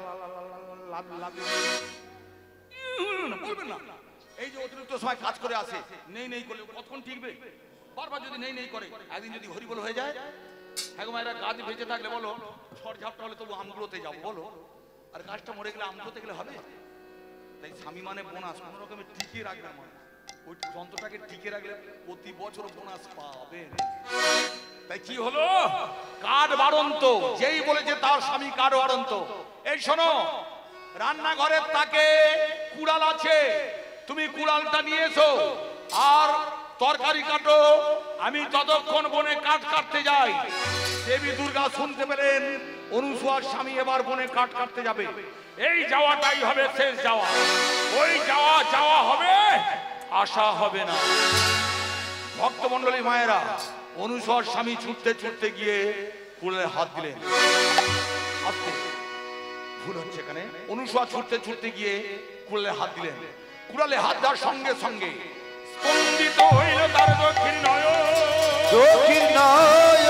বলবেন না। এই যে অতিরিক্ত সময় কাজ করে আসে, নেই নেই করলে কতক্ষণ টিকবে? বারবার যদি নেই নেই করে, একদিন যদি হরিবল হয়ে যায়, হ্যাঁ মায়েরা, গাছ বেঁচে থাকলে বলো ঝড় ঝাপটা হলে তবু আমগুলোতে যাবো বলো, আর গাছটা মরে গেলে আমগুলোতে গেলে হবে? তাই স্বামী মানে বোনাস, কোন রকমের টিকিয়ে রাখবে মা। ওই যন্ত্রটাকে টিকে রাখলে প্রতি বছর বোনাস পাবেন। তাই কি হলো? কাঠ বাড়ন্ত, যেই বলেছে তার স্বামী কাঠ বাড়ন্ত। এই শোনো, রান্নাঘরের তাকে কুড়াল আছে, তুমি কুড়ালটা নিয়ে এসো, আর তরকারি কাটো, আমি ততক্ষণ বনে কাঠ কাটতে যাই। দেবী দুর্গা শুনতে পেলেন অনুসুয়ার স্বামী এবার বনে কাঠ কাটতে যাবে। এই যাওয়াটাই হবে শেষ যাওয়া, ওই যাওয়া যাওয়া হবে, আশা হবে না। ভক্তমণ্ডলী মায়েরা, অনুসুয়ার স্বামী ছুটতে ছুটতে গিয়ে কুড়ালে হাত দিলেন। আস্তে, ভুল হচ্ছে এখানে। অনুসুয়া ছুটতে ছুটতে গিয়ে কুড়ালে হাত দিলেন। কুড়ালে হাত দেওয়ার সঙ্গে সঙ্গে স্পন্দিত হইল তার দক্ষিণ নয়ন। দক্ষিণ নয়ন,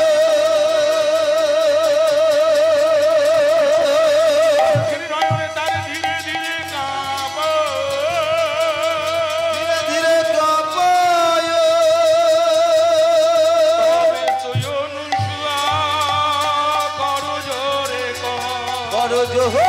দক্ষিণ নয়নে তার ধীরে ধীরে কাঁপ, ধীরে ধীরে কাঁপায়। তবে তুই অনুসুয়া কর জোরে কর জোহরে।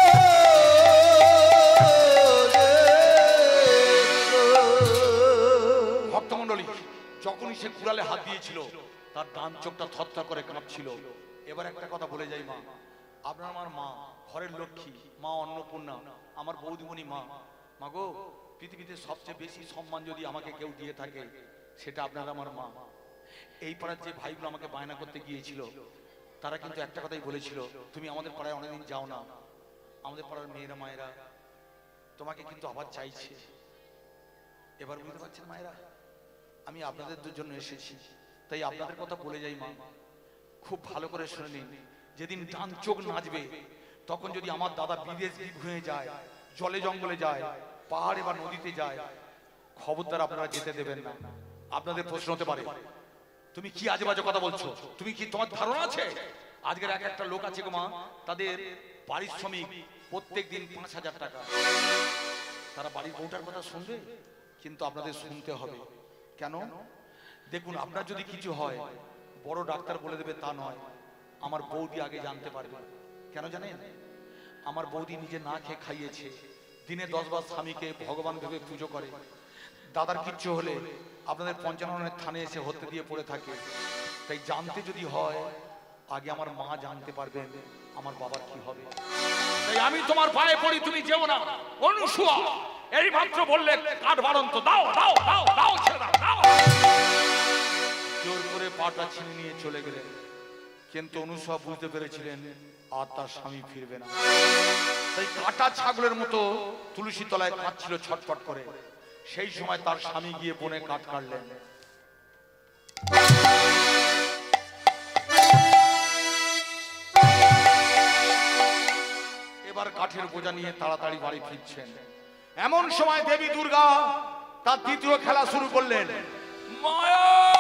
ভক্তমণ্ডলী, যখনই সে কুড়ালে হাত দিয়েছিল তার ডান চোখটা থরথর করে কাঁপছিল। এবার একটা কথা বলে যাই মা, আপনার আমার মা, ঘরের লক্ষ্মী মা, অন্নপূর্ণা, আমার বৌদিমণি মা। মা গো, পৃথিবীতে সবচেয়ে বেশি সম্মান যদি আমাকে কেউ দিয়ে থাকে, সেটা আপনার আমার মা। এই পাড়ার যে ভাইগুলো আমাকে বায়না করতে গিয়েছিল, তারা কিন্তু একটা কথাই বলেছিল, তুমি আমাদের পাড়ায় অনেকদিন যাও না, আমাদের পাড়ার মেয়েরা মায়েরা তোমাকে কিন্তু আবার চাইছে। এবার বুঝতে পারছেন মায়েরা, আমি আপনাদের জন্য এসেছি, তাই আপনাদের কথা বলে যাই মা, খুব ভালো করে শুনে নিন। যেদিন ডান চোখ নাচবে, তখন যদি আমার দাদা বিদেশ হয়ে যায়, জলে জঙ্গলে যায়, পাহাড়ে বা নদীতে যায়, খবরদার আপনারা যেতে দেবেন না। আপনাদের প্রশ্ন হতে পারে, তুমি কি আজে বাজে কথা বলছো? তুমি কি তোমার ধারণা আছে? আজকের এক একটা লোক আছে গো মা, তাদের পারিশ্রমিক প্রত্যেক দিন পাঁচ হাজার টাকা। তারা বাড়ির বউটার কথা শুনবে? কিন্তু আপনাদের শুনতে হবে। কেন? দেখুন, আপনার যদি কিছু হয় বড় ডাক্তার বলে দেবে তা নয়, আমার বৌদি আগে জানতে পারবে। কেন জানেন? আমার বৌদি নিজে না খেয়ে খাইয়েছে, দিনে দশ বার স্বামীকে ভগবান ভেবে পুজো করে। দাদার কিচ্ছু হলে আপনাদের পঞ্চাননের থানে এসে হতে দিয়ে পড়ে থাকে। তাই জানতে যদি হয় আগে আমার মা জানতে পারবেন আমার বাবার কি হবে। তাই আমি তোমার পায়ে পড়ি, তুমি যেও না। অনুসুয়া এই মাত্র বললে কাঠ বাড়ন্ত দাও দাও দাও দাও ছেড়ে দাও দাও। জোর করে পাটা ছিনে নিয়ে চলে গেলেন। কিন্তু অনুসুয়া বুঝতে পেরেছিলেন আর তার স্বামী ফিরবে না। তাই কাটা ছাগলের মতো তুলসী তলায় কাঁদছিল ছটফট করে। সেই সময় তার স্বামী গিয়ে বনে কাঠ কাটলেন। এবার কাঠের বোঝা নিয়ে তাড়াতাড়ি বাড়ি ফিরছেন। এমন সময় দেবী দুর্গা তার দ্বিতীয় খেলা শুরু করলেন। মায়া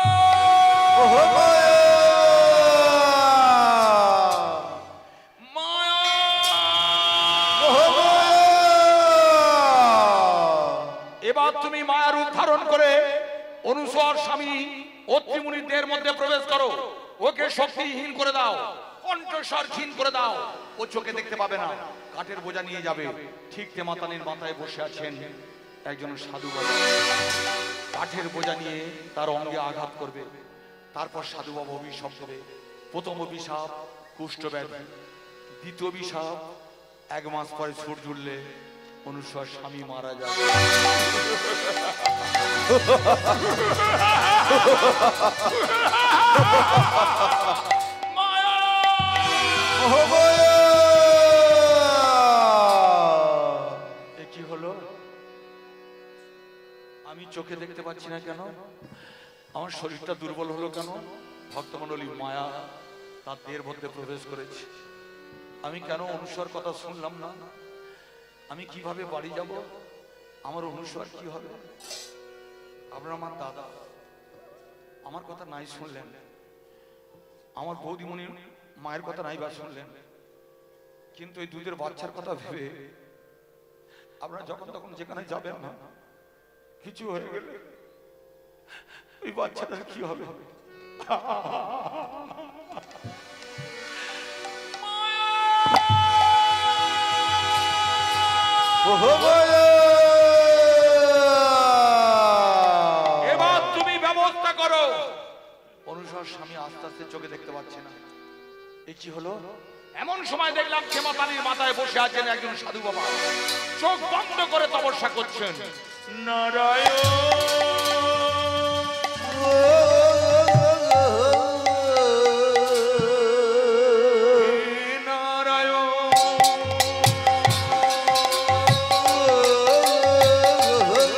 এবার তুমি মায়া রূপ ধারণ করে অনুসুয়ার স্বামী অত্রিমুনির দেহের মধ্যে প্রবেশ করো। ওকে শক্তিহীন করে দাও, কণ্ঠস্বর ক্ষীণ করে দাও। ও চোখে দেখতে পাবে না, কাঠের বোঝা নিয়ে যাবে। ঠিক তেমাতানির মাথায় বসে আছেন একজন সাধু বাবা। কাঠের বোঝা নিয়ে তার অঙ্গে আঘাত করবে। তারপর সাধু বাবা অভিশাপ দেবে। প্রথম অভিশাপ কুষ্ঠব্যাধি, দ্বিতীয় অভিশাপ এক মাস পরে ছুট জুড়লে অনুসুয়ার স্বামী মারা যাবে। কি হলো? আমি চোখে দেখতে পাচ্ছি না কেন? আমার শরীরটা দুর্বল হলো কেন? ভক্তমণ্ডলী, মায়া তার দেহের মধ্যে প্রবেশ করেছে। আমি কেন অনুসুয়ার কথা শুনলাম না? আমি কিভাবে বাড়ি যাব? আমার অনুসুয়ার কি হবে? আপনার আমার দাদা আমার কথা নাই শুনলেন, আমার বৌদিমণি মায়ের কথা নাই বা শুনলেন, কিন্তু এই দুধের বাচ্চার কথা ভেবে আপনারা যখন তখন যেখানে যাবেন না, কিছু হয়ে গেলে ওই বাচ্চাটার কি হবে? এবার তুমি ব্যবস্থা করো। অনুসুয়ার স্বামী আস্তে আস্তে চোখে দেখতে পাচ্ছে না। এ কি হলো? এমন সময় দেখলাম ক্ষেমাতানির মাথায় বসে আছেন একজন সাধু বাবা। চোখ বন্ধ করে তপস্যা করছেন। নারায়ণ